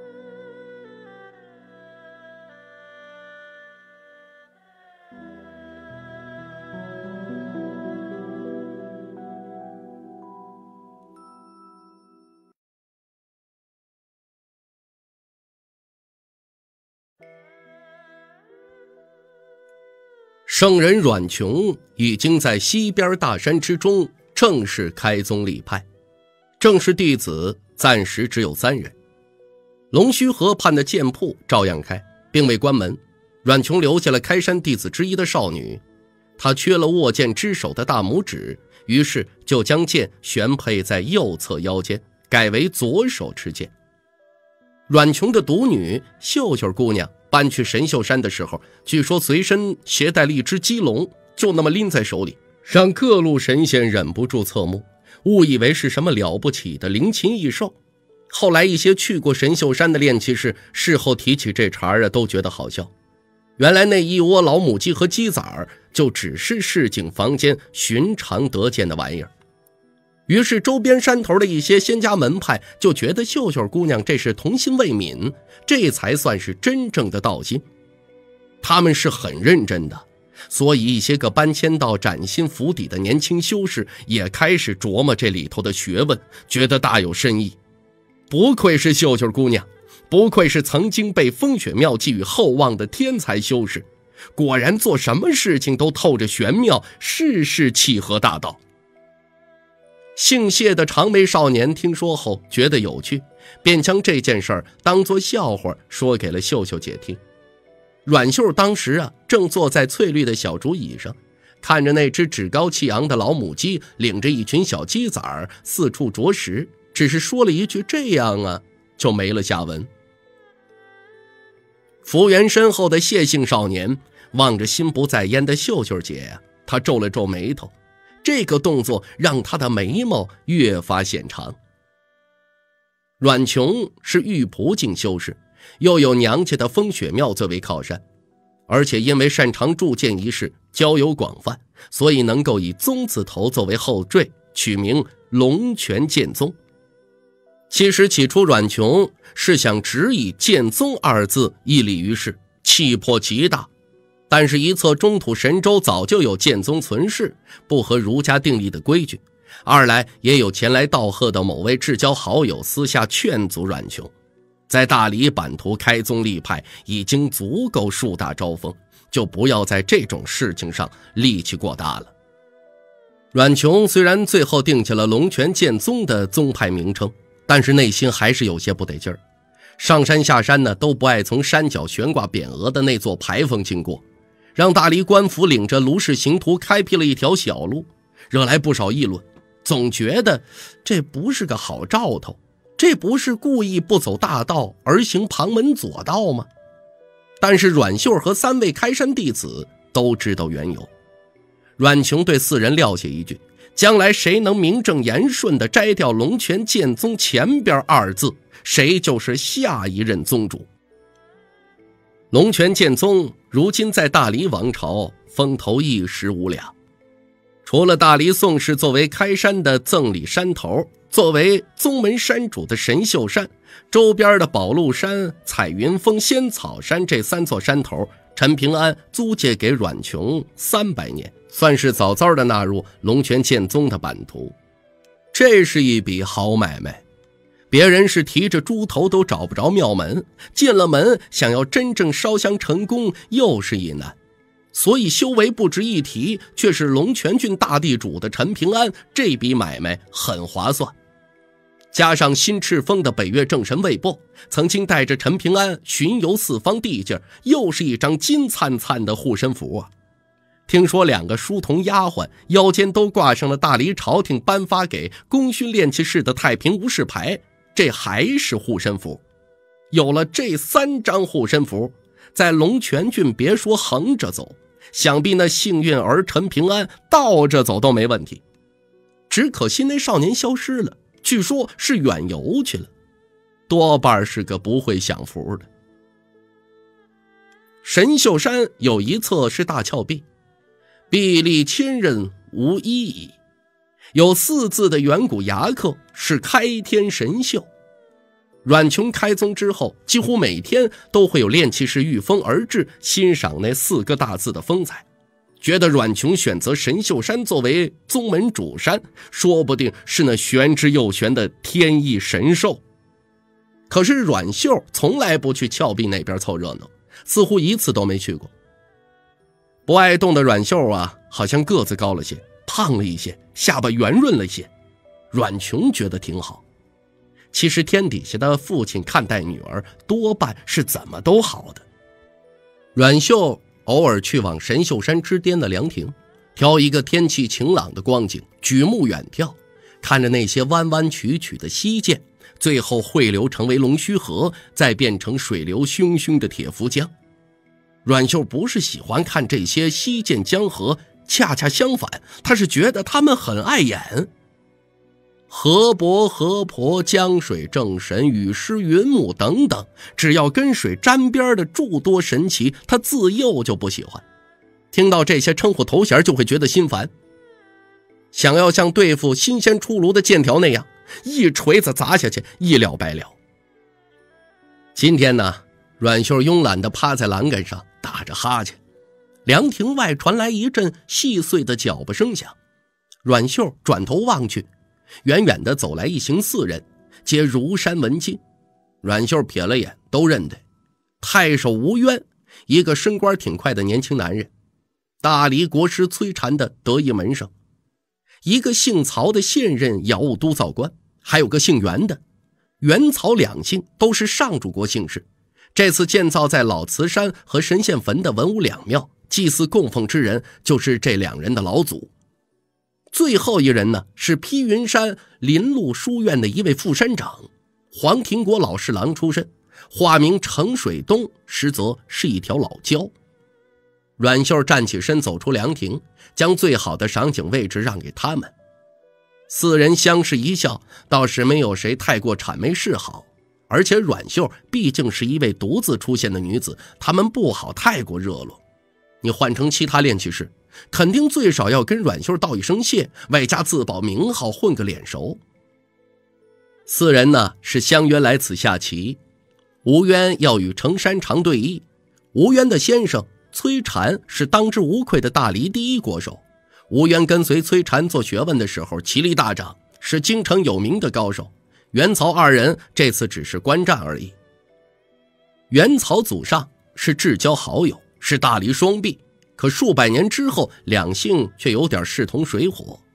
圣人阮琼已经在西边大山之中正式开宗立派，正式弟子暂时只有3人。龙须河畔的剑铺照样开，并未关门。阮琼留下了开山弟子之一的少女，她缺了握剑之手的大拇指，于是就将剑悬配在右侧腰间，改为左手持剑。阮琼的独女秀秀姑娘搬去神秀山的时候，据说随身携带了一只鸡笼，就那么拎在手里，让各路神仙忍不住侧目，误以为是什么了不起的灵禽异兽。后来一些去过神秀山的炼气士事后提起这茬都觉得好笑。原来那一窝老母鸡和鸡崽儿就只是市井坊间寻常得见的玩意儿。于是周边山头的一些仙家门派就觉得秀秀姑娘这是童心未泯，这才算是真正的道心。他们是很认真的，所以一些个搬迁到崭新府邸的年轻修士也开始琢磨这里头的学问，觉得大有深意。不愧是秀秀姑娘，不愧是曾经被风雪庙寄予厚望的天才修士，果然做什么事情都透着玄妙，事事契合大道。姓谢的长眉少年听说后觉得有趣，便将这件事当作笑话说给了秀秀姐听。阮秀当时正坐在翠绿的小竹椅上，看着那只趾高气扬的老母鸡领着一群小鸡崽儿四处啄食，只是说了一句这样就没了下文。服务员身后的谢姓少年望着心不在焉的秀秀姐，他皱了皱眉头，这个动作让他的眉毛越发显长。阮琼是玉璞境修士，又有娘家的风雪庙作为靠山，而且因为擅长铸剑一事，交友广泛，所以能够以宗字头作为后缀，取名龙泉剑宗。其实起初阮琼是想只以剑宗2字屹立于世，气魄极大，但是一测中土神州早就有剑宗存世，不合儒家定立的规矩，二来也有前来道贺的某位至交好友私下劝阻阮琼，在大理版图开宗立派已经足够树大招风，就不要在这种事情上力气过大了。阮琼虽然最后定下了龙泉剑宗的宗派名称， 但是内心还是有些不得劲儿。上山下山呢，都不爱从山脚悬挂匾额的那座牌坊经过，让大理官府领着卢氏刑徒开辟了一条小路，惹来不少议论，总觉得这不是个好兆头，这不是故意不走大道而行旁门左道吗？但是阮秀和3位开山弟子都知道缘由。阮琼对4人撂下一句，将来谁能名正言顺地摘掉龙泉剑宗前边2字，谁就是下一任宗主。龙泉剑宗如今在大理王朝风头一时无两，除了大理宋氏作为开山的赠礼山头，作为宗门山主的神秀山，周边的宝路山、彩云峰、仙草山这3座山头，陈平安租借给阮琼300年，算是早早的纳入龙泉剑宗的版图。这是一笔好买卖，别人是提着猪头都找不着庙门，进了门想要真正烧香成功又是一难。所以修为不值一提，却是龙泉郡大地主的陈平安，这笔买卖很划算。加上新赤峰的北岳正神魏波曾经带着陈平安巡游4方地界，又是一张金灿灿的护身符啊！听说2个书童丫鬟腰间都挂上了大理朝廷颁发给功勋炼器士的太平无事牌，这还是护身符。有了这3张护身符，在龙泉郡别说横着走，想必那幸运儿陈平安倒着走都没问题。只可惜那少年消失了，据说是远游去了，多半是个不会享福的。神秀山有一侧是大峭壁，壁立千仞无一矣，有4字的远古崖刻，是开天神秀。阮琼开宗之后，几乎每天都会有炼器士御风而至，欣赏那4个大字的风采，觉得阮琼选择神秀山作为宗门主山，说不定是那玄之又玄的天意神兽。可是阮秀从来不去峭壁那边凑热闹，似乎一次都没去过。不爱动的阮秀啊，好像个子高了些，胖了一些，下巴圆润了些。阮琼觉得挺好。其实天底下的父亲看待女儿多半是怎么都好的。阮秀偶尔去往神秀山之巅的凉亭，挑一个天气晴朗的光景，举目远眺，看着那些弯弯曲曲的溪涧，最后汇流成为龙须河，再变成水流汹汹的铁浮江。阮秀不是喜欢看这些溪涧江河，恰恰相反，他是觉得他们很碍眼。河伯、河婆、江水、正神、雨师、云母等等，只要跟水沾边的诸多神奇，他自幼就不喜欢。听到这些称呼头衔就会觉得心烦，想要像对付新鲜出炉的剑条那样，一锤子砸下去，一了百了。今天呢，阮秀慵懒地趴在栏杆上打着哈欠，凉亭外传来一阵细碎的脚步声响。阮秀转头望去，远远地走来一行4人，皆如山文静。阮秀瞥了眼，都认得太守吴渊，一个身官挺快的年轻男人，大理国师崔禅的得意门生，一个姓曹的现任窑务督造官，还有个姓袁的。袁曹2姓都是上主国姓氏，这次建造在老慈山和神仙坟的文武2庙，祭祀供奉之人就是这2人的老祖。最后一人呢，是披云山林路书院的一位副山长，黄庭国老侍郎出身，化名程水东，实则是一条老蛟。阮秀站起身走出凉亭，将最好的赏景位置让给他们。4人相视一笑，倒是没有谁太过谄媚示好，而且阮秀毕竟是一位独自出现的女子，他们不好太过热络。你换成其他炼器士，肯定最少要跟阮秀道一声谢，外加自保名号，混个脸熟。4人呢是相约来此下棋，吴渊要与程山长对弈。吴渊的先生崔禅是当之无愧的大理第1国手，吴渊跟随崔禅做学问的时候棋力大涨，是京城有名的高手。袁曹2人这次只是观战而已。袁曹祖上是至交好友，是大理双璧，可数百年之后2姓却有点势同水火。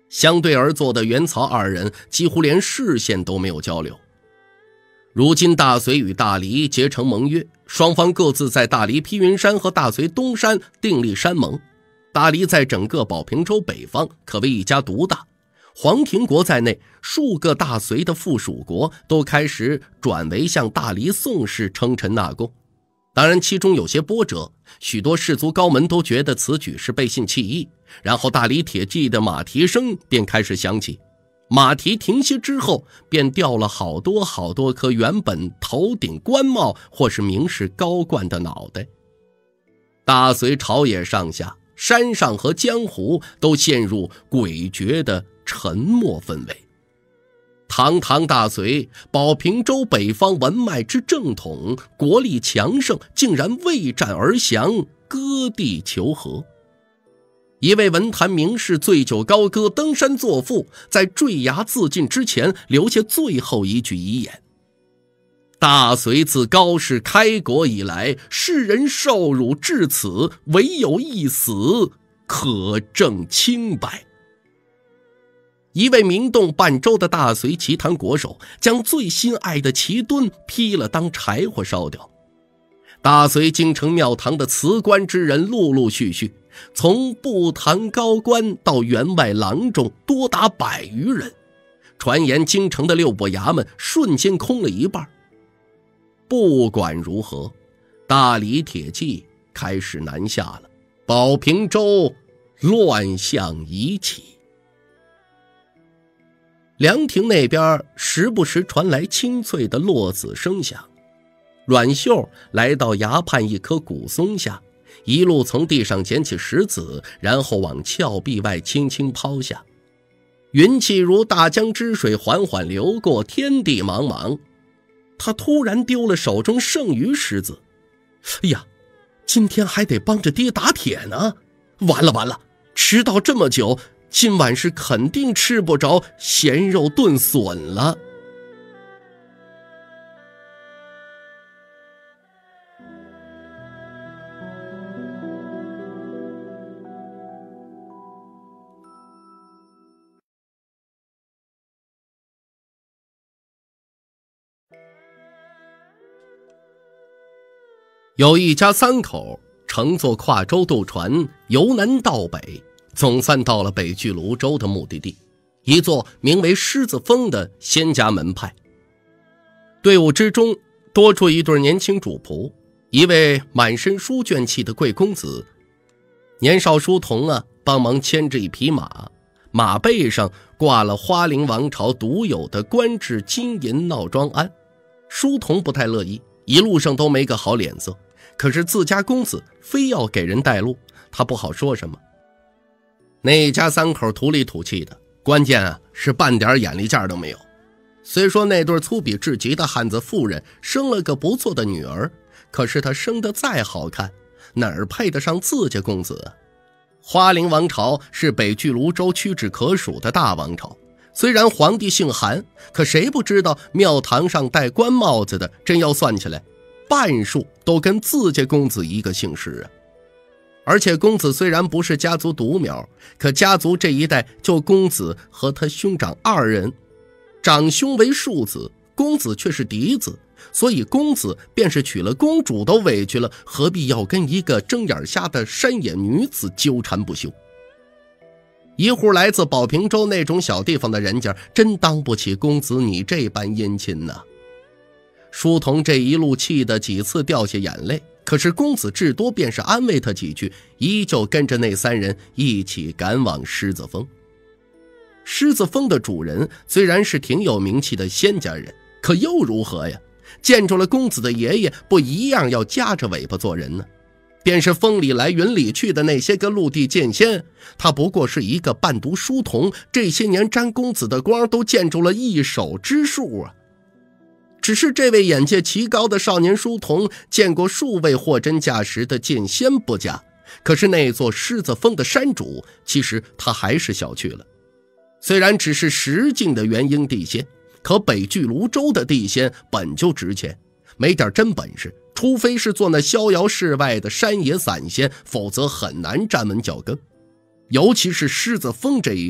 相对而坐的袁曹二人几乎连视线都没有交流。如今大隋与大黎结成盟约，双方各自在大黎披云山和大隋东山订立山盟。大黎在整个保平州北方可谓一家独大，黄庭国在内数个大隋的附属国都开始转为向大黎宋氏称臣纳贡。当然其中有些波折，许多士族高门都觉得此举是背信弃义，然后大黎铁骑的马蹄声便开始响起。马蹄停息之后，便掉了好多颗原本头顶官帽或是名士高冠的脑袋。大隋朝野上下，山上和江湖都陷入诡谲的沉默氛围。堂堂大隋，保平州北方文脉之正统，国力强盛，竟然未战而降，割地求和。一位文坛名士醉酒高歌，登山作赋，在坠崖自尽之前留下最后一句遗言：大隋自高氏开国以来，世人受辱至此，唯有一死可证清白。一位名动半州的大隋奇坛国手将最心爱的奇墩劈了当柴火烧掉。大隋京城庙堂的辞官之人陆陆续续，从部堂高官到员外郎中多达100余人，传言京城的6部衙门瞬间空了一半。不管如何，大黎铁骑开始南下了，保平州乱象已起。凉亭那边时不时传来清脆的落子声响，阮秀来到崖畔一棵古松下，一路从地上捡起石子，然后往峭壁外轻轻抛下。云气如大江之水缓缓流过，天地茫茫。他突然丢了手中剩余石子，哎呀，今天还得帮着爹打铁呢，完了，迟到这么久，今晚是肯定吃不着咸肉炖笋了。有一家3口乘坐跨州渡船由南到北，总算到了北距泸州的目的地，一座名为狮子峰的仙家门派。队伍之中多出一对年轻主仆，一位满身书卷气的贵公子，年少书童帮忙牵着一匹马，马背上挂了花陵王朝独有的官制金银闹庄鞍。书童不太乐意，一路上都没个好脸色，可是自家公子非要给人带路，他不好说什么。那家3口土里土气的，关键是半点眼力劲都没有。虽说那对粗鄙至极的汉子妇人生了个不错的女儿，可是她生得再好看，哪儿配得上自家公子啊？花陵王朝是北距泸州屈指可数的大王朝，虽然皇帝姓韩，可谁不知道庙堂上戴官帽子的，真要算起来，半数都跟自家公子一个姓氏啊。而且公子虽然不是家族独苗，可家族这一代就公子和他兄长2人，长兄为庶子，公子却是嫡子，所以公子便是娶了公主都委屈了，何必要跟一个睁眼瞎的山野女子纠缠不休？一户来自保平州那种小地方的人家，真当不起公子你这般姻亲呢。书童这一路气得几次掉下眼泪，可是公子至多便是安慰他几句，依旧跟着那3人一起赶往狮子峰。狮子峰的主人虽然是挺有名气的仙家人，可又如何呀？见着了公子的爷爷，不一样要夹着尾巴做人呢。便是风里来云里去的那些个陆地剑仙，他不过是一个半读书童，这些年沾公子的光都见着了一手之数啊。只是这位眼界奇高的少年书童见过数位货真价实的剑仙不假，可是那座狮子峰的山主，其实他还是小觑了。虽然只是10境的元婴地仙，可北距泸州的地仙本就值钱，没点真本事，除非是做那逍遥世外的山野散仙，否则很难站稳脚跟。尤其是狮子峰这一位，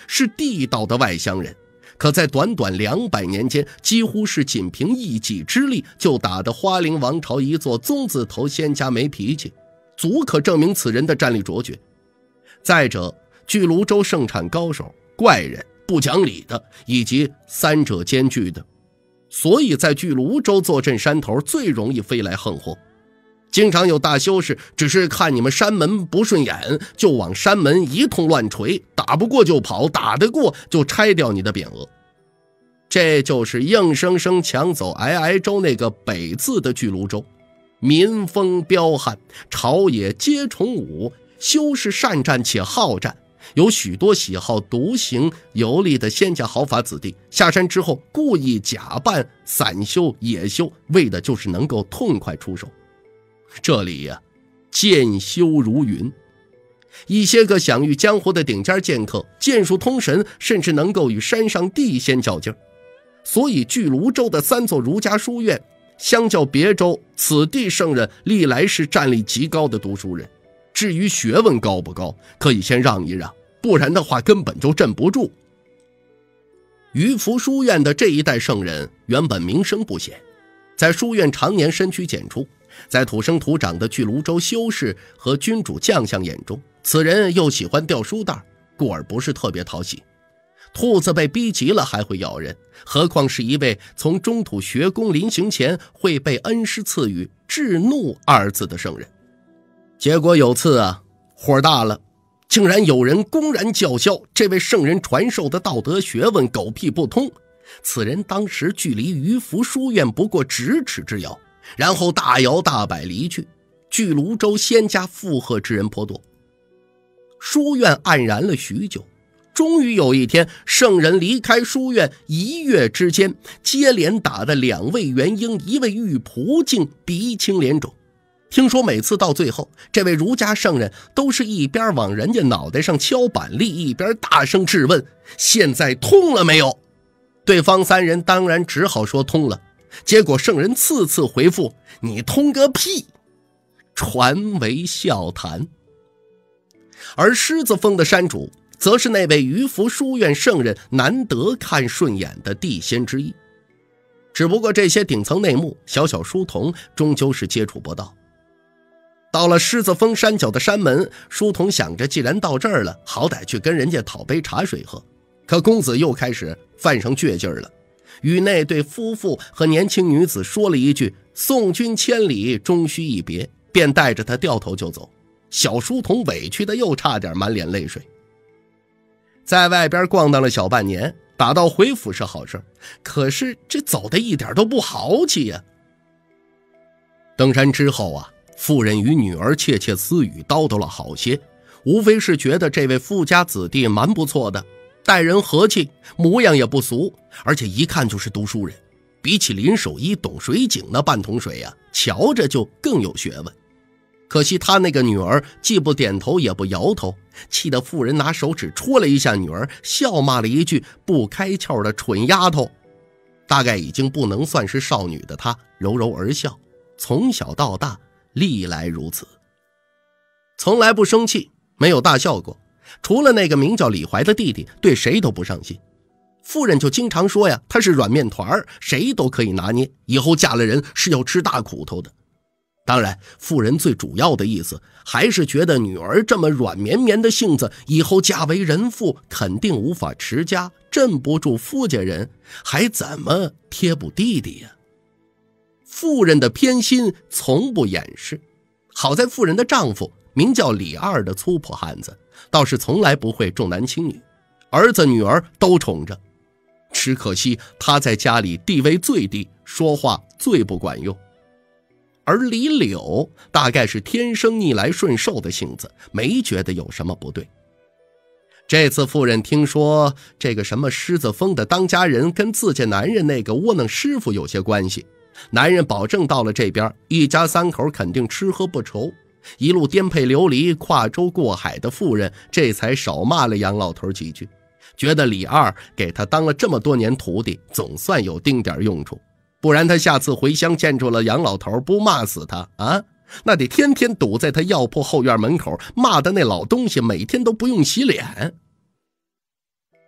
是地道的外乡人，可在短短200年间，几乎是仅凭一己之力就打得花陵王朝一座宗字头仙家没脾气，足可证明此人的战力卓绝。再者，巨芦州盛产高手、怪人、不讲理的，以及三者兼具的，所以在巨芦州坐镇山头最容易飞来横祸。经常有大修士只是看你们山门不顺眼，就往山门一通乱锤，打不过就跑，打得过就拆掉你的匾额。这就是硬生生抢走皑州那个北字的巨芦州，民风彪悍，朝野皆崇武，修士善战且好战，有许多喜好独行游历的仙家豪法子弟，下山之后故意假扮散修野修，为的就是能够痛快出手。这里呀，剑修如云，一些个享誉江湖的顶尖剑客，剑术通神，甚至能够与山上地仙较劲。所以巨芦州的3座儒家书院，相较别州，此地圣人历来是战力极高的读书人。至于学问高不高，可以先让一让，不然的话根本就镇不住。于福书院的这一代圣人原本名声不显，在书院常年深居简出，在土生土长的巨芦州修士和君主将相眼中，此人又喜欢掉书袋，故而不是特别讨喜。兔子被逼急了还会咬人，何况是一位从中土学宫临行前会被恩师赐予制怒2字的圣人。结果有次火大了，竟然有人公然叫嚣这位圣人传授的道德学问狗屁不通。此人当时距离于福书院不过咫尺之遥，然后大摇大摆离去。巨芦州仙家附和之人颇多，书院黯然了许久。终于有一天，圣人离开书院1月之间，接连打的2位元婴1位玉仆竟鼻青脸肿。听说每次到最后，这位儒家圣人都是一边往人家脑袋上敲板栗，一边大声质问：现在通了没有？对方3人当然只好说通了，结果圣人次次回复：你通个屁，传为笑谈。而狮子峰的山主则是那位于福书院圣人难得看顺眼的地仙之一，只不过这些顶层内幕，小小书童终究是接触不到。到了狮子峰山脚的山门，书童想着既然到这儿了，好歹去跟人家讨杯茶水喝。可公子又开始犯上倔劲了，与那对夫妇和年轻女子说了一句送君千里终须一别，便带着他掉头就走。小书童委屈的又差点满脸泪水。在外边逛荡了小半年，打道回府是好事，可是这走的一点都不豪气呀。登山之后妇人与女儿窃窃私语，叨叨了好些，无非是觉得这位富家子弟蛮不错的，待人和气，模样也不俗，而且一看就是读书人。比起林守一懂水井那半桶水瞧着就更有学问。可惜他那个女儿既不点头也不摇头，气得妇人拿手指戳了一下女儿，笑骂了一句不开窍的蠢丫头。大概已经不能算是少女的她柔柔而笑，从小到大历来如此，从来不生气，没有大笑过，除了那个名叫李怀的弟弟，对谁都不上心。妇人就经常说他是软面团，谁都可以拿捏，以后嫁了人是要吃大苦头的。当然，妇人最主要的意思还是觉得女儿这么软绵绵的性子，以后嫁为人妇肯定无法持家，镇不住夫家人，还怎么贴补弟弟呀？妇人的偏心从不掩饰，好在妇人的丈夫名叫李二的粗破汉子，倒是从来不会重男轻女，儿子女儿都宠着。只可惜他在家里地位最低，说话最不管用。而李柳大概是天生逆来顺受的性子，没觉得有什么不对。这次妇人听说这个什么狮子峰的当家人跟自家男人那个窝囊师傅有些关系，男人保证到了这边一家3口肯定吃喝不愁，一路颠沛流离跨州过海的妇人这才少骂了杨老头几句，觉得李二给他当了这么多年徒弟，总算有丁点用处，不然他下次回乡见着了杨老头不骂死他那得天天堵在他药铺后院门口，骂的那老东西每天都不用洗脸。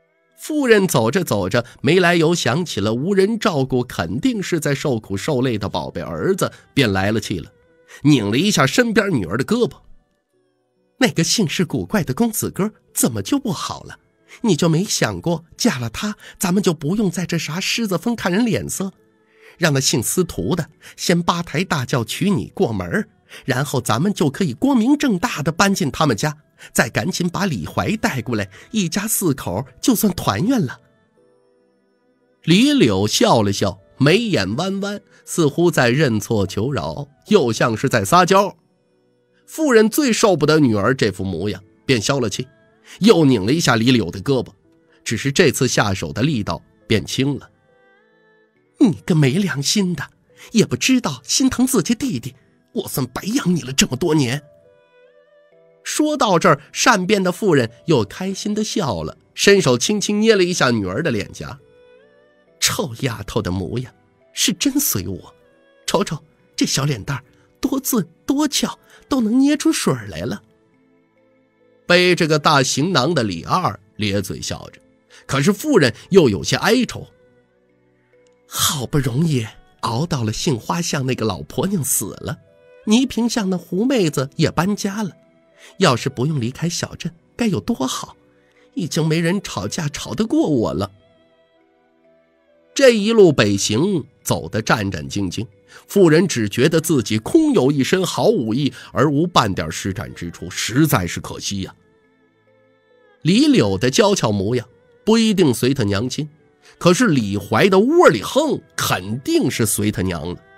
妇人走着走着，没来由想起了无人照顾肯定是在受苦受累的宝贝儿子，便来了气了，拧了一下身边女儿的胳膊。 那个姓氏古怪的公子哥怎么就不好了？你就没想过嫁了他，咱们就不用在这啥狮子峰看人脸色，让那姓司徒的先八抬大轿娶你过门，然后咱们就可以光明正大的搬进他们家，再赶紧把李怀带过来，一家4口就算团圆了。 李柳笑了笑，眉眼弯弯，似乎在认错求饶，又像是在撒娇。妇人最受不得女儿这副模样，便消了气，又拧了一下李柳的胳膊，只是这次下手的力道变轻了。 你个没良心的，也不知道心疼自己弟弟，我算白养你了这么多年。 说到这儿，善变的妇人又开心地笑了，伸手轻轻捏了一下女儿的脸颊。 臭丫头的模样是真随我，瞅瞅这小脸蛋多俊多俏，都能捏出水来了。 背着个大行囊的李二咧嘴笑着，可是妇人又有些哀愁。 好不容易熬到了杏花巷那个老婆娘死了，倪萍巷那胡妹子也搬家了，要是不用离开小镇该有多好，已经没人吵架吵得过我了。 这一路北行走得战战兢兢，妇人只觉得自己空有一身好武艺，而无半点施展之处，实在是可惜呀。李柳的娇俏模样不一定随他娘亲，可是李怀的窝里横肯定是随他娘的。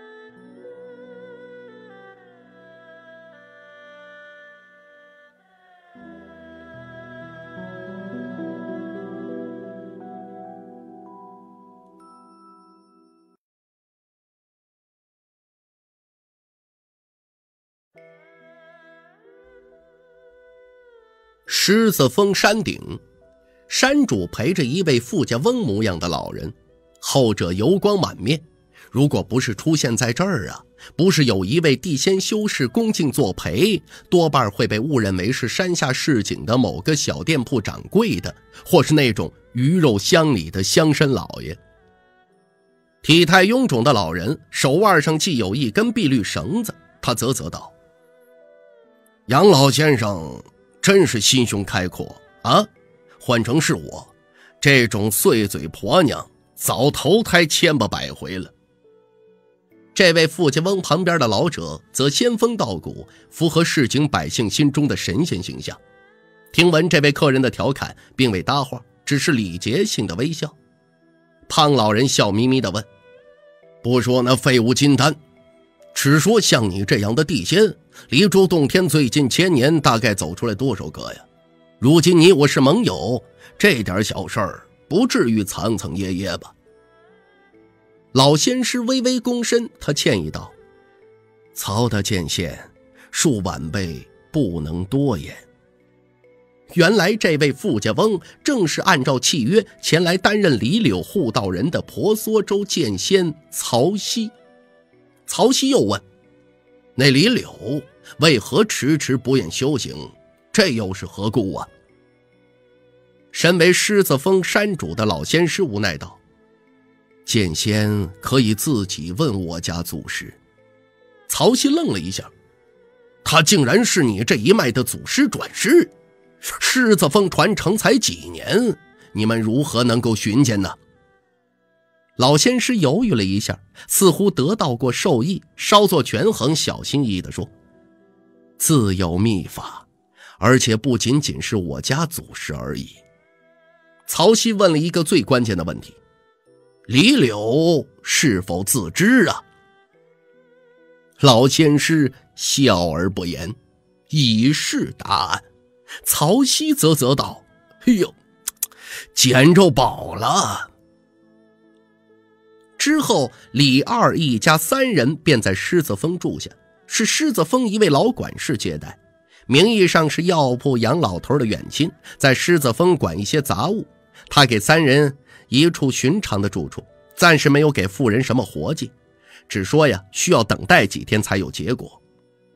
狮子峰山顶，山主陪着一位富家翁模样的老人，后者油光满面，如果不是出现在这儿啊，不是有一位地仙修士恭敬作陪，多半会被误认为是山下市井的某个小店铺掌柜的，或是那种鱼肉乡里的乡绅老爷。体态臃肿的老人手腕上系有一根碧绿绳子，他啧啧道：杨老先生真是心胸开阔啊！换成是我，这种碎嘴婆娘早投胎千八百回了。这位富家翁旁边的老者则仙风道骨，符合市井百姓心中的神仙形象。听闻这位客人的调侃，并未搭话，只是礼节性的微笑。胖老人笑眯眯地问：不说那废物金丹，只说像你这样的地仙，离珠洞天最近1000年大概走出来多少个呀？如今你我是盟友，这点小事儿不至于藏藏掖掖吧？老仙师微微躬身，他歉意道：曹大见贤，恕晚辈不能多言。原来这位富家翁正是按照契约前来担任李柳护道人的婆娑州剑仙曹溪。曹溪又问：那李柳为何迟迟不愿修行？这又是何故啊？身为狮子峰山主的老仙师无奈道：剑仙可以自己问我家祖师。曹溪愣了一下，他竟然是你这一脉的祖师转世？狮子峰传承才几年，你们如何能够寻见呢？老仙师犹豫了一下，似乎得到过授意，稍作权衡，小心翼翼地说：自有秘法，而且不仅仅是我家祖师而已。曹溪问了一个最关键的问题：李柳是否自知啊？老仙师笑而不言，以示答案。曹溪啧啧道：哎呦，捡着宝了。之后李二一家3人便在狮子峰住下，是狮子峰一位老管事接待，名义上是药铺杨老头的远亲，在狮子峰管一些杂物。他给3人一处寻常的住处，暂时没有给妇人什么活计，只说呀需要等待几天才有结果。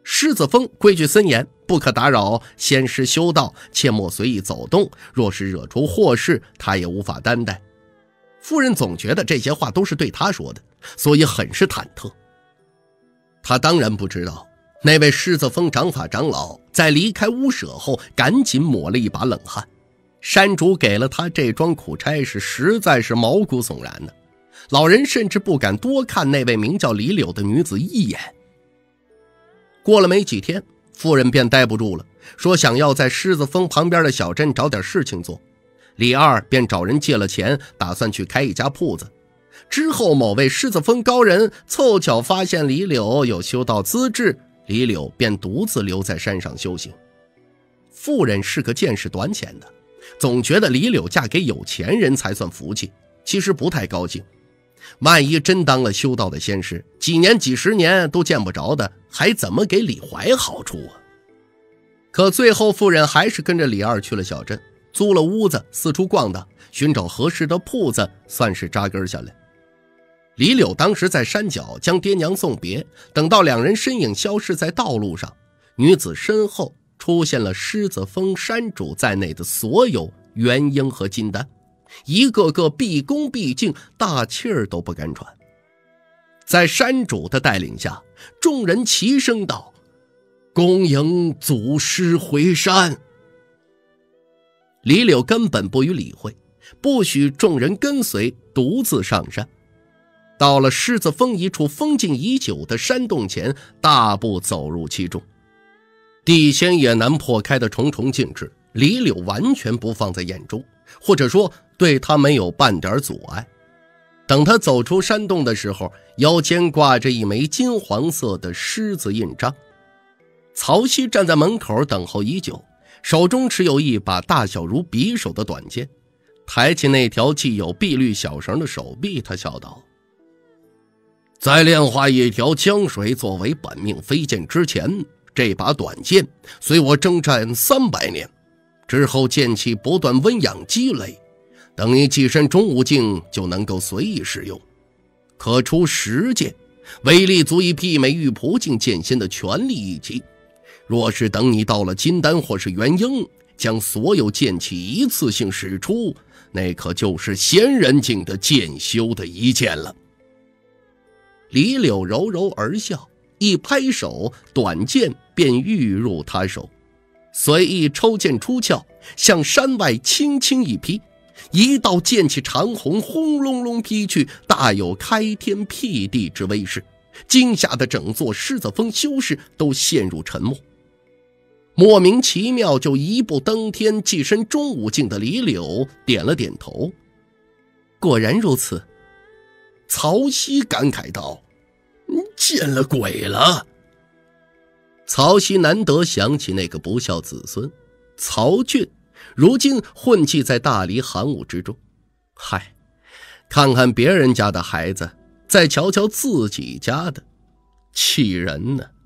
狮子峰规矩森严，不可打扰仙师修道，切莫随意走动，若是惹出祸事，他也无法担待。夫人总觉得这些话都是对他说的，所以很是忐忑。他当然不知道，那位狮子峰长法长老在离开屋舍后，赶紧抹了一把冷汗。山主给了他这桩苦差事，实在是毛骨悚然呢。老人甚至不敢多看那位名叫李柳的女子一眼。过了没几天，夫人便待不住了，说想要在狮子峰旁边的小镇找点事情做。李二便找人借了钱，打算去开一家铺子。之后某位狮子峰高人凑巧发现李柳有修道资质，李柳便独自留在山上修行。妇人是个见识短浅的，总觉得李柳嫁给有钱人才算福气，其实不太高兴。万一真当了修道的仙师，几年几十年都见不着的，还怎么给李怀好处啊？可最后妇人还是跟着李二去了小镇，租了屋子四处逛荡，寻找合适的铺子，算是扎根下来。李柳当时在山脚将爹娘送别，等到两人身影消失在道路上，女子身后出现了狮子峰山主在内的所有元婴和金丹，一个个毕恭毕敬，大气儿都不敢喘。在山主的带领下，众人齐声道：“恭迎祖师回山。”李柳根本不予理会，不许众人跟随，独自上山。到了狮子峰一处封禁已久的山洞前，大步走入其中。地仙也难破开的重重禁制，李柳完全不放在眼中，或者说对他没有半点阻碍。等他走出山洞的时候，腰间挂着一枚金黄色的狮子印章。曹溪站在门口等候已久，手中持有一把大小如匕首的短剑，抬起那条系有碧绿小绳的手臂，他笑道：“在炼化一条江水作为本命飞剑之前，这把短剑随我征战300年，之后剑气不断温养积累，等你跻身中武境就能够随意使用，可出10剑，威力足以媲美玉璞境剑仙的全力一击。若是等你到了金丹或是元婴，将所有剑气一次性使出，那可就是仙人境的剑修的一剑了。”李柳柔柔而笑，一拍手，短剑便欲入他手，随意抽剑出鞘，向山外轻轻一劈，一道剑气长虹轰隆隆劈去，大有开天辟地之威势，惊吓的整座狮子峰修士都陷入沉默。莫名其妙就一步登天跻身中武境的李柳点了点头：“ 果然如此。” 曹溪感慨道：“见了鬼了。”曹溪难得想起那个不孝子孙曹俊，如今混迹在大黎寒武之中。嗨，看看别人家的孩子，再瞧瞧自己家的，气人呢。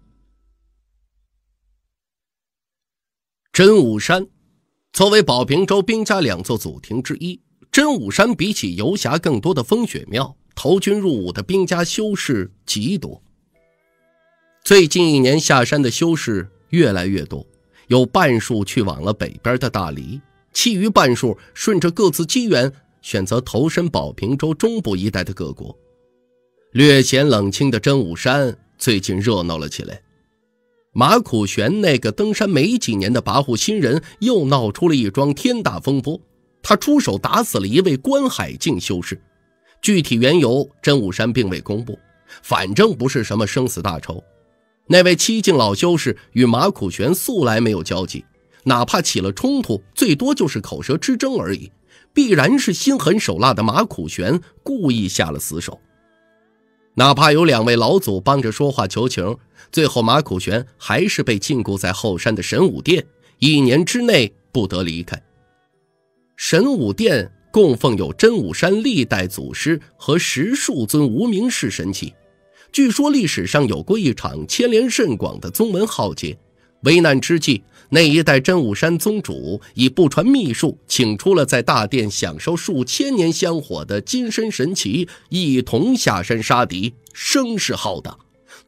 真武山作为保平州兵家2座祖庭之一，真武山比起游侠更多的风雪庙，投军入伍的兵家修士极多。最近1年下山的修士越来越多，有半数去往了北边的大黎，其余半数顺着各自机缘选择投身保平州中部一带的各国。略显冷清的真武山最近热闹了起来。马苦玄那个登山没几年的跋扈新人又闹出了一桩天大风波，他出手打死了一位关海境修士，具体缘由真武山并未公布，反正不是什么生死大仇。那位七境老修士与马苦玄素来没有交集，哪怕起了冲突，最多就是口舌之争而已，必然是心狠手辣的马苦玄故意下了死手。哪怕有2位老祖帮着说话求情，最后马苦玄还是被禁锢在后山的神武殿，1年之内不得离开。神武殿供奉有真武山历代祖师和10数尊无名氏神祇，据说历史上有过一场牵连甚广的宗门浩劫，危难之际，那一代真武山宗主以不传秘术，请出了在大殿享受数千年香火的金身神祇，一同下山杀敌，声势浩大，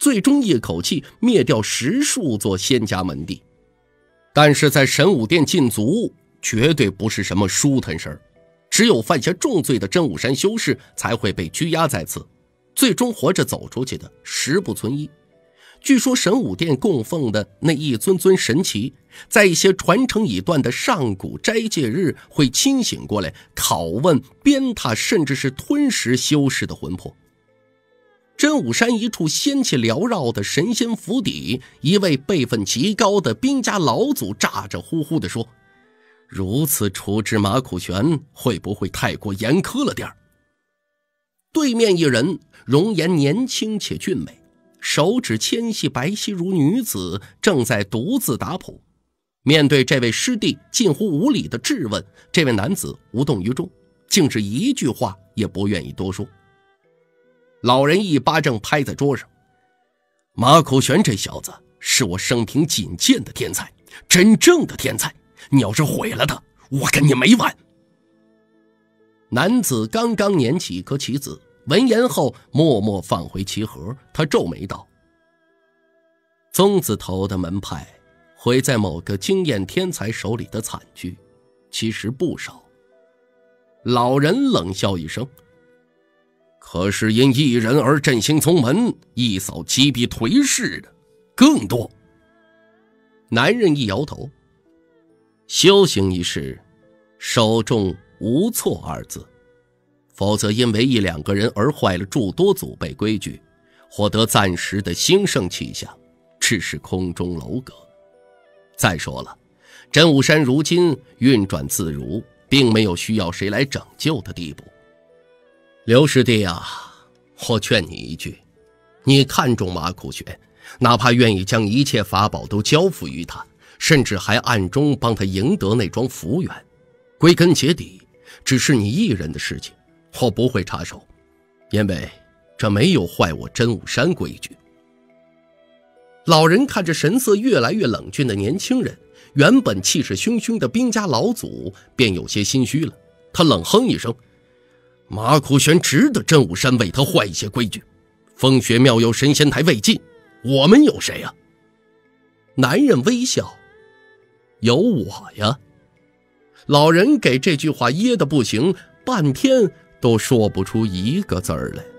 最终一口气灭掉10数座仙家门第。但是在神武殿禁足绝对不是什么舒坦事儿，只有犯下重罪的真武山修士才会被拘押在此，最终活着走出去的10不存1。据说神武殿供奉的那一尊尊神祇，在一些传承已断的上古斋戒日会清醒过来，拷问、鞭挞，甚至是吞食修士的魂魄。真武山一处仙气缭绕的神仙府邸，一位辈分极高的兵家老祖咋着呼呼地说：“如此处置马苦玄，会不会太过严苛了点儿？”对面一人容颜年轻且俊美，手指纤细白皙如女子，正在独自打谱。面对这位师弟近乎无理的质问，这位男子无动于衷，竟是一句话也不愿意多说。老人一巴掌拍在桌上：“马苦玄这小子是我生平仅见的天才，真正的天才，你要是毁了他，我跟你没完。”男子刚刚捻起一颗棋子，闻言后默默放回棋盒，他皱眉道：“宗字头的门派毁在某个经验天才手里的惨剧其实不少。”老人冷笑一声：“可是因一人而振兴宗门，一扫击毙颓势的更多。”男人一摇头：“修行一事，首重无错2字，否则因为1-2个人而坏了诸多祖辈规矩，获得暂时的兴盛气象，只是空中楼阁。再说了，真武山如今运转自如，并没有需要谁来拯救的地步。刘师弟啊，我劝你一句，你看中马苦玄，哪怕愿意将一切法宝都交付于他，甚至还暗中帮他赢得那桩福缘，归根结底只是你一人的事情，我不会插手，因为这没有坏我真武山规矩。”老人看着神色越来越冷峻的年轻人，原本气势汹汹的兵家老祖便有些心虚了。他冷哼一声：“马苦玄值得真武山为他坏一些规矩，风雪庙有神仙台未尽，我们有谁啊？”男人微笑：“有我呀。”老人给这句话噎得不行，半天都说不出一个字儿来。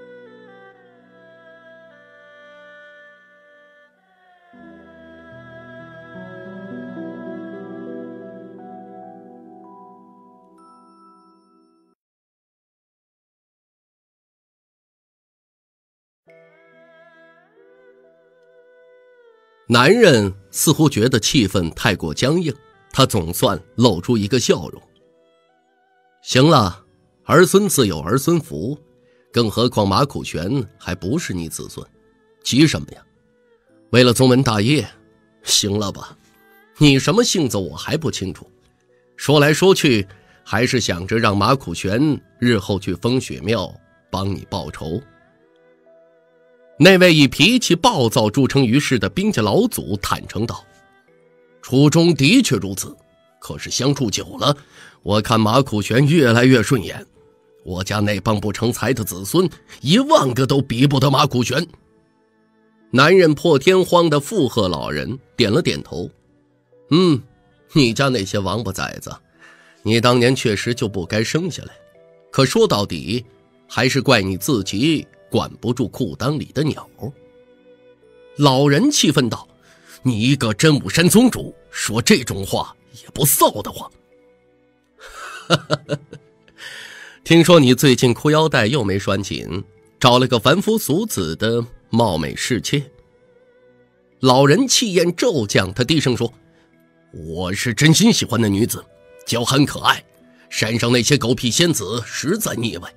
男人似乎觉得气氛太过僵硬，他总算露出一个笑容：“行了，儿孙自有儿孙福，更何况马苦玄还不是你子孙，急什么呀？为了宗门大业，行了吧？你什么性子我还不清楚，说来说去还是想着让马苦玄日后去风雪庙帮你报仇。”那位以脾气暴躁著称于世的兵家老祖坦诚道：“初衷的确如此，可是相处久了，我看马苦玄越来越顺眼。我家那帮不成才的子孙，10000个都比不得马苦玄。”男人破天荒地附和老人，点了点头：“你家那些王八崽子，你当年确实就不该生下来。可说到底，还是怪你自己管不住裤裆里的鸟。”老人气愤道：“你一个真武山宗主，说这种话也不臊得慌。”听说你最近裤腰带又没拴紧，找了个凡夫俗子的貌美侍妾。老人气焰骤降，他低声说：“我是真心喜欢那女子，娇憨可爱，山上那些狗屁仙子实在腻歪。”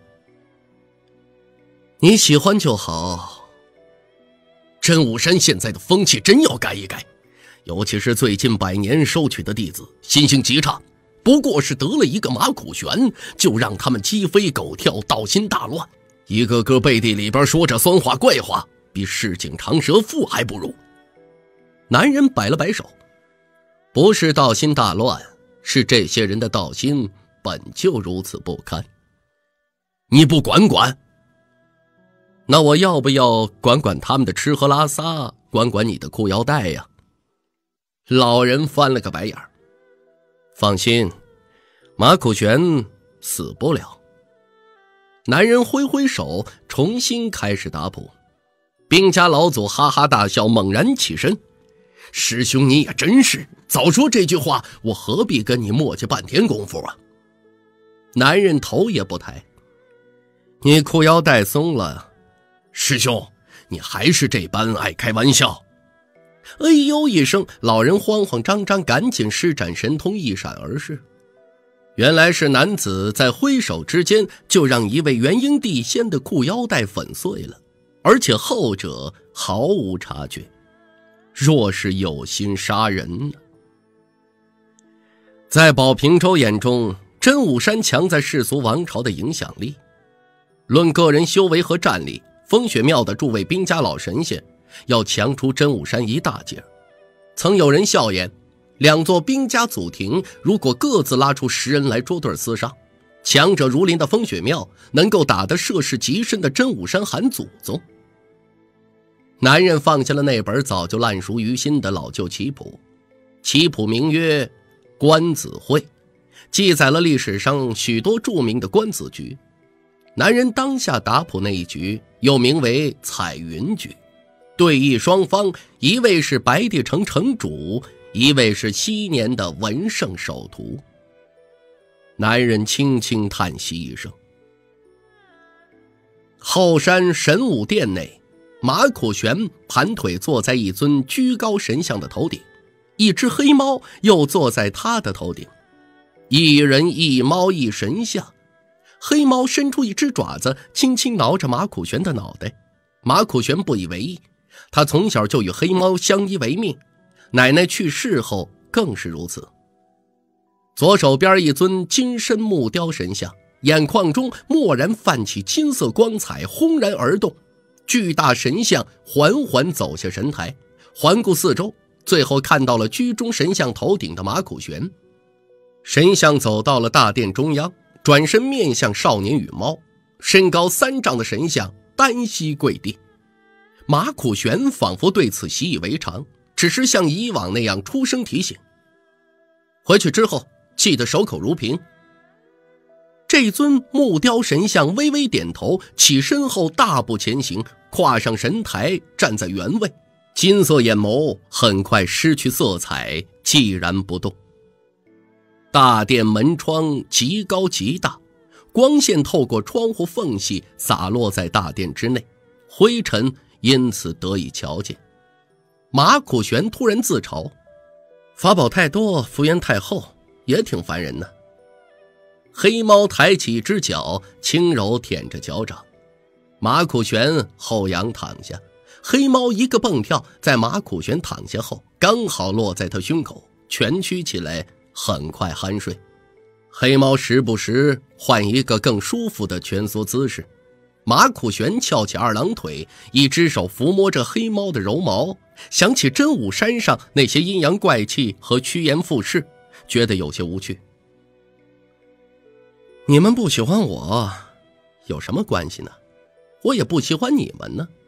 你喜欢就好，真武山现在的风气真要改一改，尤其是最近100年收取的弟子心性极差，不过是得了一个马苦玄，就让他们鸡飞狗跳，道心大乱，一个个背地里边说着酸话怪话，比市井长舌妇还不如。男人摆了摆手：“不是道心大乱，是这些人的道心本就如此不堪。你不管管？” 那我要不要管管他们的吃喝拉撒，管管你的裤腰带呀？老人翻了个白眼儿。放心，马苦玄死不了。男人挥挥手，重新开始打谱。兵家老祖哈哈大笑，猛然起身。师兄你也真是，早说这句话，我何必跟你磨叽半天功夫啊？男人头也不抬。你裤腰带松了，师兄你还是这般爱开玩笑。哎呦一声，老人慌慌张张，赶紧施展神通一闪而逝。原来是男子在挥手之间就让一位元婴地仙的裤腰带粉碎了，而且后者毫无察觉。若是有心杀人呢？在保平州眼中，真武山强在世俗王朝的影响力。论个人修为和战力，风雪庙的诸位兵家老神仙要强出真武山一大截。曾有人笑言，两座兵家祖庭如果各自拉出10人来捉对厮杀，强者如林的风雪庙能够打得涉世极深的真武山喊祖宗。男人放下了那本早就烂熟于心的老旧棋谱，棋谱名曰《关子会》，记载了历史上许多著名的官子局。男人当下打谱那一局又名为彩云局，对弈双方一位是白帝城城主，一位是昔年的文圣首徒。男人轻轻叹息一声。后山神武殿内，马苦玄盘腿坐在一尊居高神像的头顶，一只黑猫又坐在他的头顶，一人一猫一神像。黑猫伸出一只爪子，轻轻挠着马苦玄的脑袋。马苦玄不以为意，他从小就与黑猫相依为命，奶奶去世后更是如此。左手边一尊金身木雕神像，眼眶中蓦然泛起金色光彩，轰然而动。巨大神像缓缓走下神台，环顾四周，最后看到了居中神像头顶的马苦玄。神像走到了大殿中央，转身面向少年与猫，身高3丈的神像单膝跪地。马苦玄仿佛对此习以为常，只是像以往那样出声提醒。回去之后记得守口如瓶。这尊木雕神像微微点头，起身后大步前行，跨上神台，站在原位，金色眼眸很快失去色彩，寂然不动。大殿门窗极高极大，光线透过窗户缝隙洒落在大殿之内，灰尘因此得以瞧见。马苦玄突然自嘲，法宝太多，福缘太厚，也挺烦人呢。黑猫抬起一只脚，轻柔舔着脚掌。马苦玄后仰躺下，黑猫一个蹦跳，在马苦玄躺下后刚好落在他胸口，蜷曲起来，很快酣睡。黑猫时不时换一个更舒服的蜷缩姿势。马苦玄翘起2郎腿，一只手抚摸着黑猫的柔毛，想起真武山上那些阴阳怪气和趋炎附势，觉得有些无趣。你们不喜欢我有什么关系呢？我也不喜欢你们呢。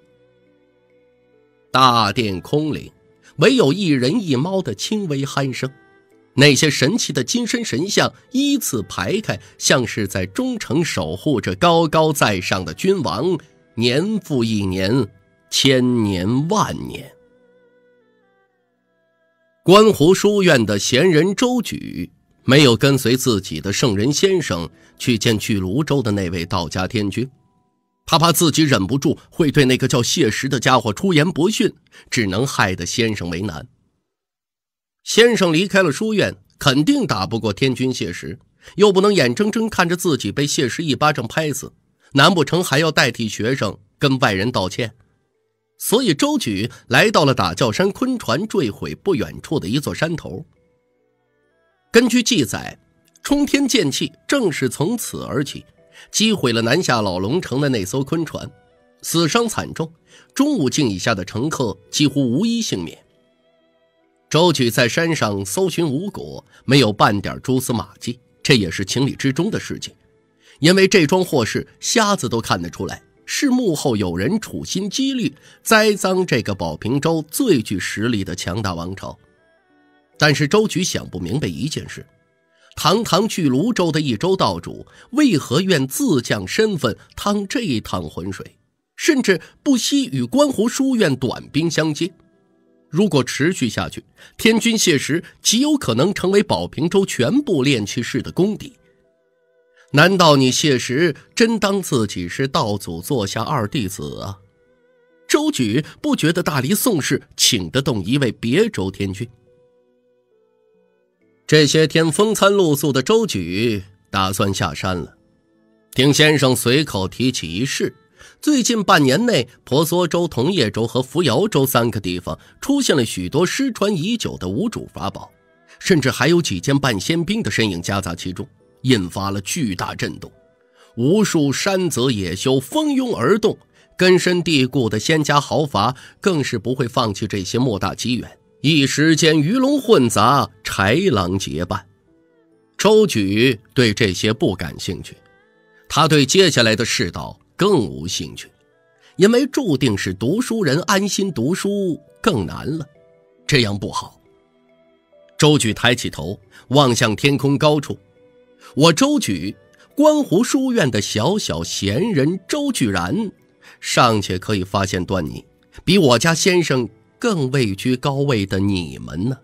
大殿空灵，唯有一人一猫的轻微鼾声。那些神奇的金身神像依次排开，像是在忠诚守护着高高在上的君王，年复一年，千年万年。观湖书院的贤人周举没有跟随自己的圣人先生去见去泸州的那位道家天君，他怕自己忍不住会对那个叫谢石的家伙出言不逊，只能害得先生为难。先生离开了书院，肯定打不过天君谢石，又不能眼睁睁看着自己被谢石一巴掌拍死，难不成还要代替学生跟外人道歉？所以周举来到了打教山昆船坠毁不远处的一座山头。根据记载，冲天剑气正是从此而起，击毁了南下老龙城的那艘昆船，死伤惨重，中武境以下的乘客几乎无一幸免。周举在山上搜寻无果，没有半点蛛丝马迹，这也是情理之中的事情，因为这桩祸事瞎子都看得出来， 是幕后有人处心积虑栽赃这个保平州最具实力的强大王朝。但是周举想不明白一件事，堂堂去泸州的一州道主，为何愿自降身份趟这一趟浑水，甚至不惜与关湖书院短兵相接？如果持续下去，天军谢石极有可能成为保平州全部炼气士的公敌。难道你谢石真当自己是道祖座下二弟子啊？周举不觉得大黎宋氏请得动一位别州天军。这些天风餐露宿的周举打算下山了。丁先生随口提起一事，最近半年内，婆娑州、同叶州和扶摇州3个地方出现了许多失传已久的无主法宝，甚至还有几件半仙兵的身影夹杂其中，引发了巨大震动。无数山泽野修蜂拥而动，根深蒂固的仙家豪阀更是不会放弃这些莫大机缘，一时间鱼龙混杂，豺狼结伴。周举对这些不感兴趣，他对接下来的世道更无兴趣，因为注定是读书人安心读书更难了，这样不好。周举抬起头望向天空高处，我周举，关湖书院的小小闲人周巨然，尚且可以发现端倪，比我家先生更位居高位的你们呢？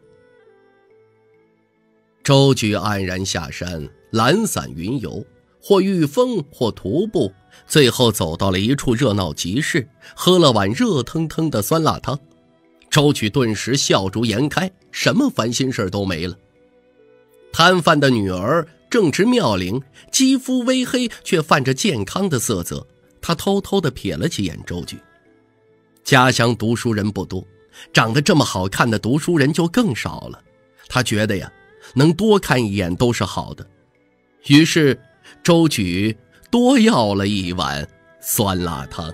周举黯然下山，懒散云游，或御风，或徒步，最后走到了一处热闹集市，喝了碗热腾腾的酸辣汤。周举顿时笑逐颜开，什么烦心事都没了。摊贩的女儿正值妙龄，肌肤微黑，却泛着健康的色泽。他偷偷地瞥了几眼周举。家乡读书人不多，长得这么好看的读书人就更少了。他觉得呀，能多看一眼都是好的。于是周举多要了一碗酸辣汤。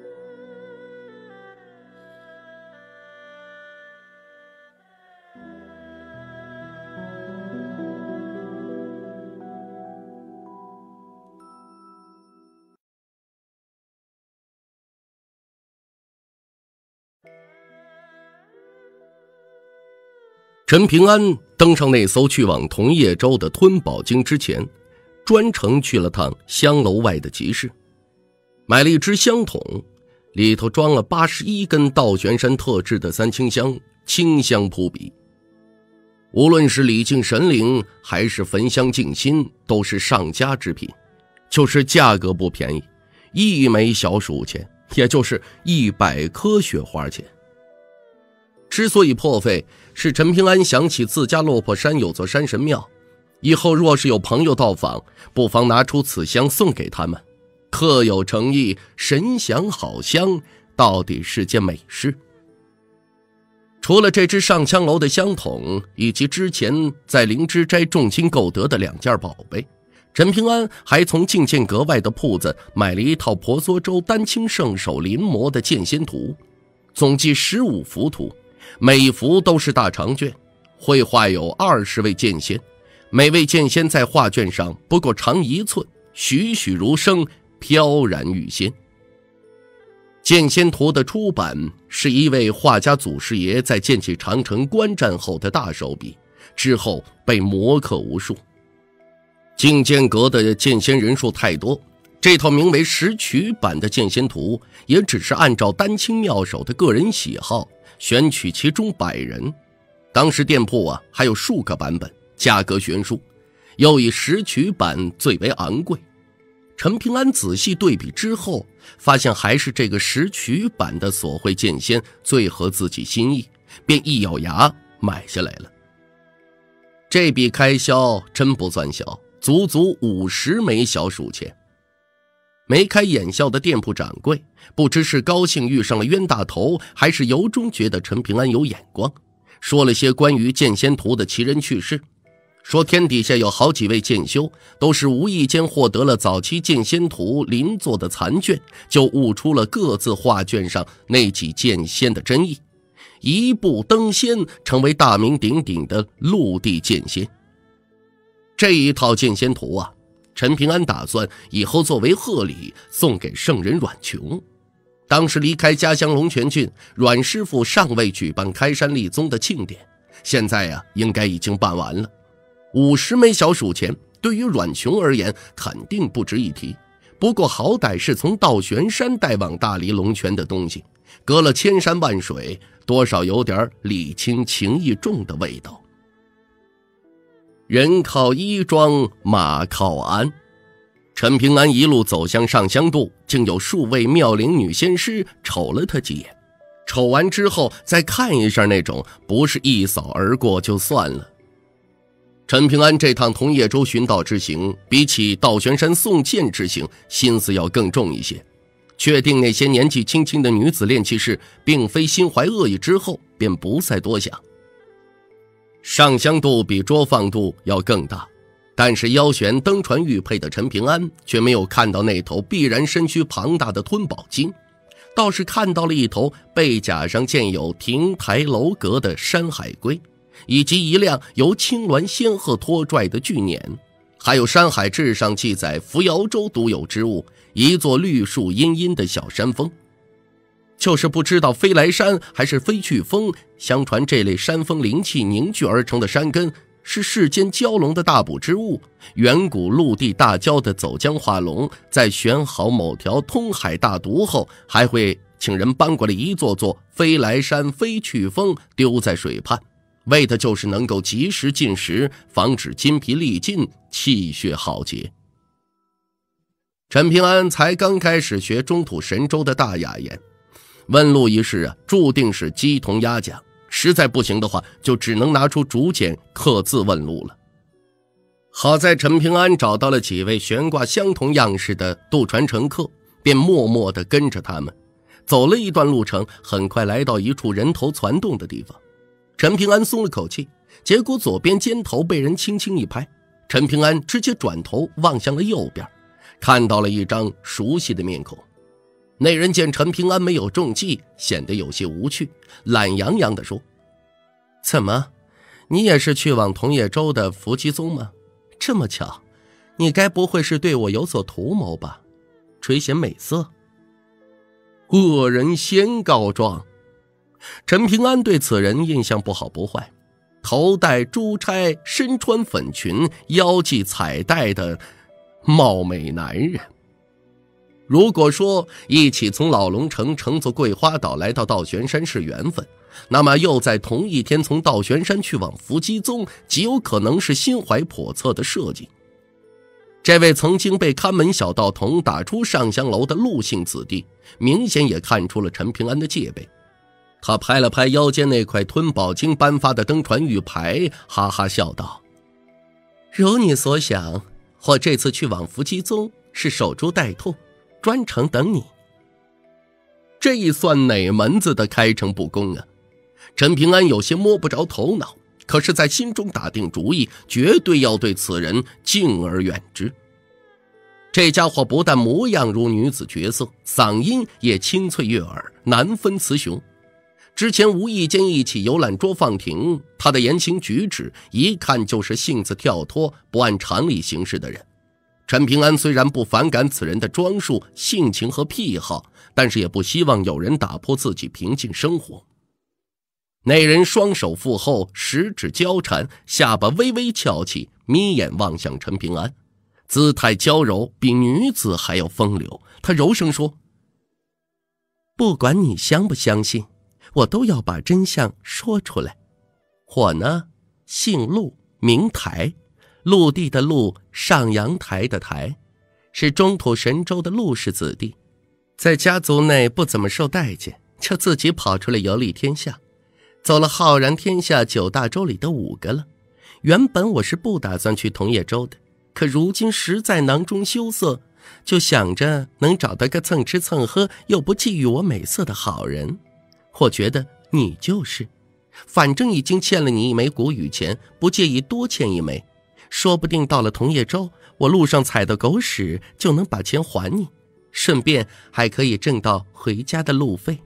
陈平安登上那艘去往同叶州的吞宝鲸之前，专程去了趟香楼外的集市，买了一只香桶，里头装了81根道玄山特制的三清香，清香扑鼻。无论是礼敬神灵还是焚香静心，都是上佳之品，就是价格不便宜，1枚小数钱，也就是100颗雪花钱。之所以破费，是陈平安想起自家落魄山有座山神庙，以后若是有朋友到访，不妨拿出此香送给他们，客有诚意，神享好香，到底是件美事。除了这只上香楼的香筒，以及之前在灵芝斋重金购得的2件宝贝，陈平安还从进剑阁外的铺子买了一套婆娑州丹青圣手临摹的剑仙图，总计15幅图，每幅都是大长卷，绘画有20位剑仙，每位剑仙在画卷上不过长1寸，栩栩如生，飘然欲仙。剑仙图的出版是一位画家祖师爷在建起长城观战后的大手笔，之后被摹刻无数。进剑阁的剑仙人数太多，这套名为石渠版的剑仙图也只是按照丹青妙手的个人喜好选取其中100人。当时店铺还有数个版本，价格悬殊，又以石渠版最为昂贵。陈平安仔细对比之后，发现还是这个石渠版的所绘剑仙最合自己心意，便一咬牙买下来了。这笔开销真不算小，足足50枚小数钱。眉开眼笑的店铺掌柜不知是高兴遇上了冤大头，还是由衷觉得陈平安有眼光，说了些关于剑仙图的奇人趣事，说天底下有好几位剑修都是无意间获得了早期剑仙图临作的残卷，就悟出了各自画卷上那几剑仙的真意，一步登仙，成为大名鼎鼎的陆地剑仙。这一套剑仙图陈平安打算以后作为贺礼送给圣人阮琼。当时离开家乡龙泉郡，阮师傅尚未举办开山立宗的庆典，现在应该已经办完了。50枚小数钱对于阮琼而言肯定不值一提，不过好歹是从道玄山带往大理龙泉的东西，隔了千山万水，多少有点礼轻情意重的味道。人靠衣装，马靠鞍。陈平安一路走向上香渡，竟有数位妙龄女仙师瞅了他几眼，瞅完之后再看一下那种，不是一扫而过就算了。陈平安这趟桐叶州寻道之行，比起道玄山送剑之行，心思要更重一些。确定那些年纪轻轻的女子炼气士并非心怀恶意之后，便不再多想。上香渡比捉放渡要更大，但是腰悬登船玉佩的陈平安却没有看到那头必然身躯庞大的吞宝鲸，倒是看到了一头背甲上建有亭台楼阁的山海龟，以及一辆由青鸾仙鹤拖拽的巨辇，还有《山海志》上记载扶摇州独有之物，一座绿树茵茵的小山峰。就是不知道飞来山还是飞去峰，相传这类山峰灵气凝聚而成的山根是世间蛟龙的大补之物。远古陆地大蛟的走江化龙，在选好某条通海大毒后，还会请人搬过来一座座飞来山飞去峰丢在水畔，为的就是能够及时进食，防止筋疲力尽，气血耗竭。陈平安才刚开始学中土神州的大雅言，问路一事注定是鸡同鸭讲，实在不行的话，就只能拿出竹简刻字问路了。好在陈平安找到了几位悬挂相同样式的渡船乘客，便默默地跟着他们，走了一段路程，很快来到一处人头攒动的地方。陈平安松了口气，结果左边肩头被人轻轻一拍，陈平安直接转头望向了右边，看到了一张熟悉的面孔。那人见陈平安没有中计，显得有些无趣，懒洋洋地说：怎么，你也是去往桐叶州的伏击宗吗？这么巧，你该不会是对我有所图谋吧？垂涎美色？恶人先告状。陈平安对此人印象不好不坏，头戴珠钗，身穿粉裙，腰系彩带的貌美男人。如果说一起从老龙城乘坐桂花岛来到道玄山是缘分，那么又在同一天从道玄山去往伏击宗，极有可能是心怀叵测的设计。这位曾经被看门小道童打出上香楼的陆姓子弟，明显也看出了陈平安的戒备。他拍了拍腰间那块吞宝经颁发的登船玉牌，哈哈笑道：如你所想，我这次去往伏击宗是守株待兔，专程等你。这一算哪门子的开诚布公啊？陈平安有些摸不着头脑，可是在心中打定主意，绝对要对此人敬而远之。这家伙不但模样如女子绝色，嗓音也清脆悦耳，难分雌雄。之前无意间一起游览捉放亭，他的言行举止一看就是性子跳脱，不按常理行事的人。陈平安虽然不反感此人的装束、性情和癖好，但是也不希望有人打破自己平静生活。那人双手负后，十指交缠，下巴微微翘起，眯眼望向陈平安，姿态娇柔，比女子还要风流。他柔声说：不管你相不相信，我都要把真相说出来。我呢，姓陆，名台，陆地的陆，上阳台的台，是中土神州的陆氏子弟，在家族内不怎么受待见，就自己跑出来游历天下，走了浩然天下9大洲里的5个了。原本我是不打算去桐叶州的，可如今实在囊中羞涩，就想着能找到个蹭吃蹭喝又不觊觎我美色的好人。我觉得你就是，反正已经欠了你一枚谷雨钱，不介意多欠一枚，说不定到了桐叶州，我路上踩到狗屎就能把钱还你，顺便还可以挣到回家的路费。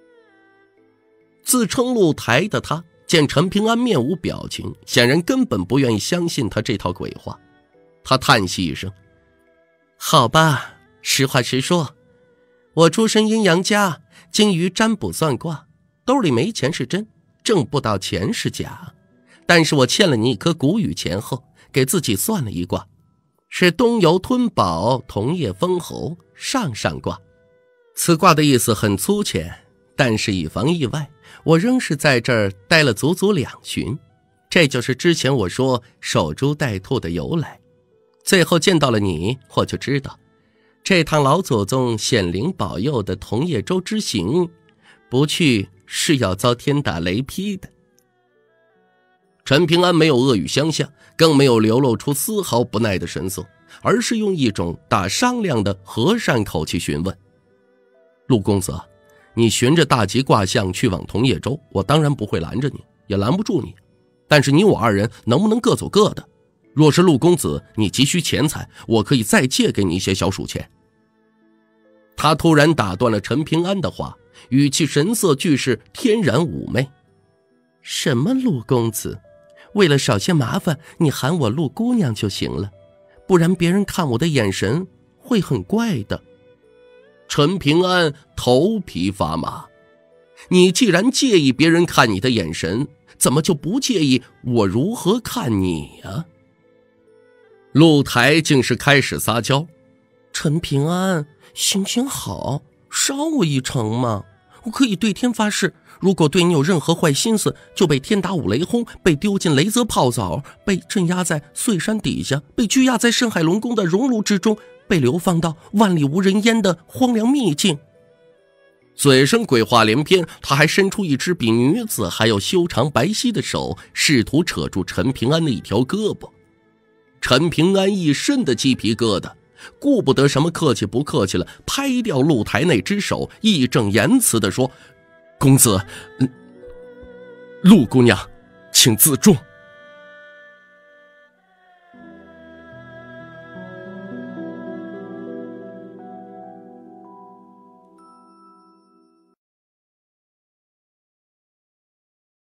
自称露台的他见陈平安面无表情，显然根本不愿意相信他这套鬼话。他叹息一声： 好吧，实话实说，我出身阴阳家，精于占卜算卦，兜里没钱是真，挣不到钱是假。但是我欠了你一颗谷雨钱后，给自己算了一卦，是东游吞宝，同业封侯，上上卦。此卦的意思很粗浅，但是以防意外，我仍是在这儿待了足足2旬。这就是之前我说守株待兔的由来。最后见到了你，我就知道这趟老祖宗显灵保佑的同业州之行，不去是要遭天打雷劈的。 陈平安没有恶语相向，更没有流露出丝毫不耐的神色，而是用一种打商量的和善口气询问：陆公子，你循着大吉卦象去往同业州，我当然不会拦着你，也拦不住你，但是你我2人能不能各走各的？若是陆公子你急需钱财，我可以再借给你一些小数钱。他突然打断了陈平安的话，语气神色俱是天然妩媚。 什么陆公子？为了少些麻烦，你喊我陆姑娘就行了，不然别人看我的眼神会很怪的。 陈平安头皮发麻，你既然介意别人看你的眼神，怎么就不介意我如何看你啊？陆台竟是开始撒娇。 陈平安，行行好，捎我一程嘛，我可以对天发誓，如果对你有任何坏心思，就被天打五雷轰，被丢进雷泽泡澡，被镇压在碎山底下，被拘押在深海龙宫的熔炉之中，被流放到万里无人烟的荒凉秘境。 嘴上鬼话连篇，他还伸出一只比女子还要修长白皙的手，试图扯住陈平安的一条胳膊。陈平安一身的鸡皮疙瘩，顾不得什么客气不客气了，拍掉露台那只手，义正言辞地说：公子，陆姑娘请自重。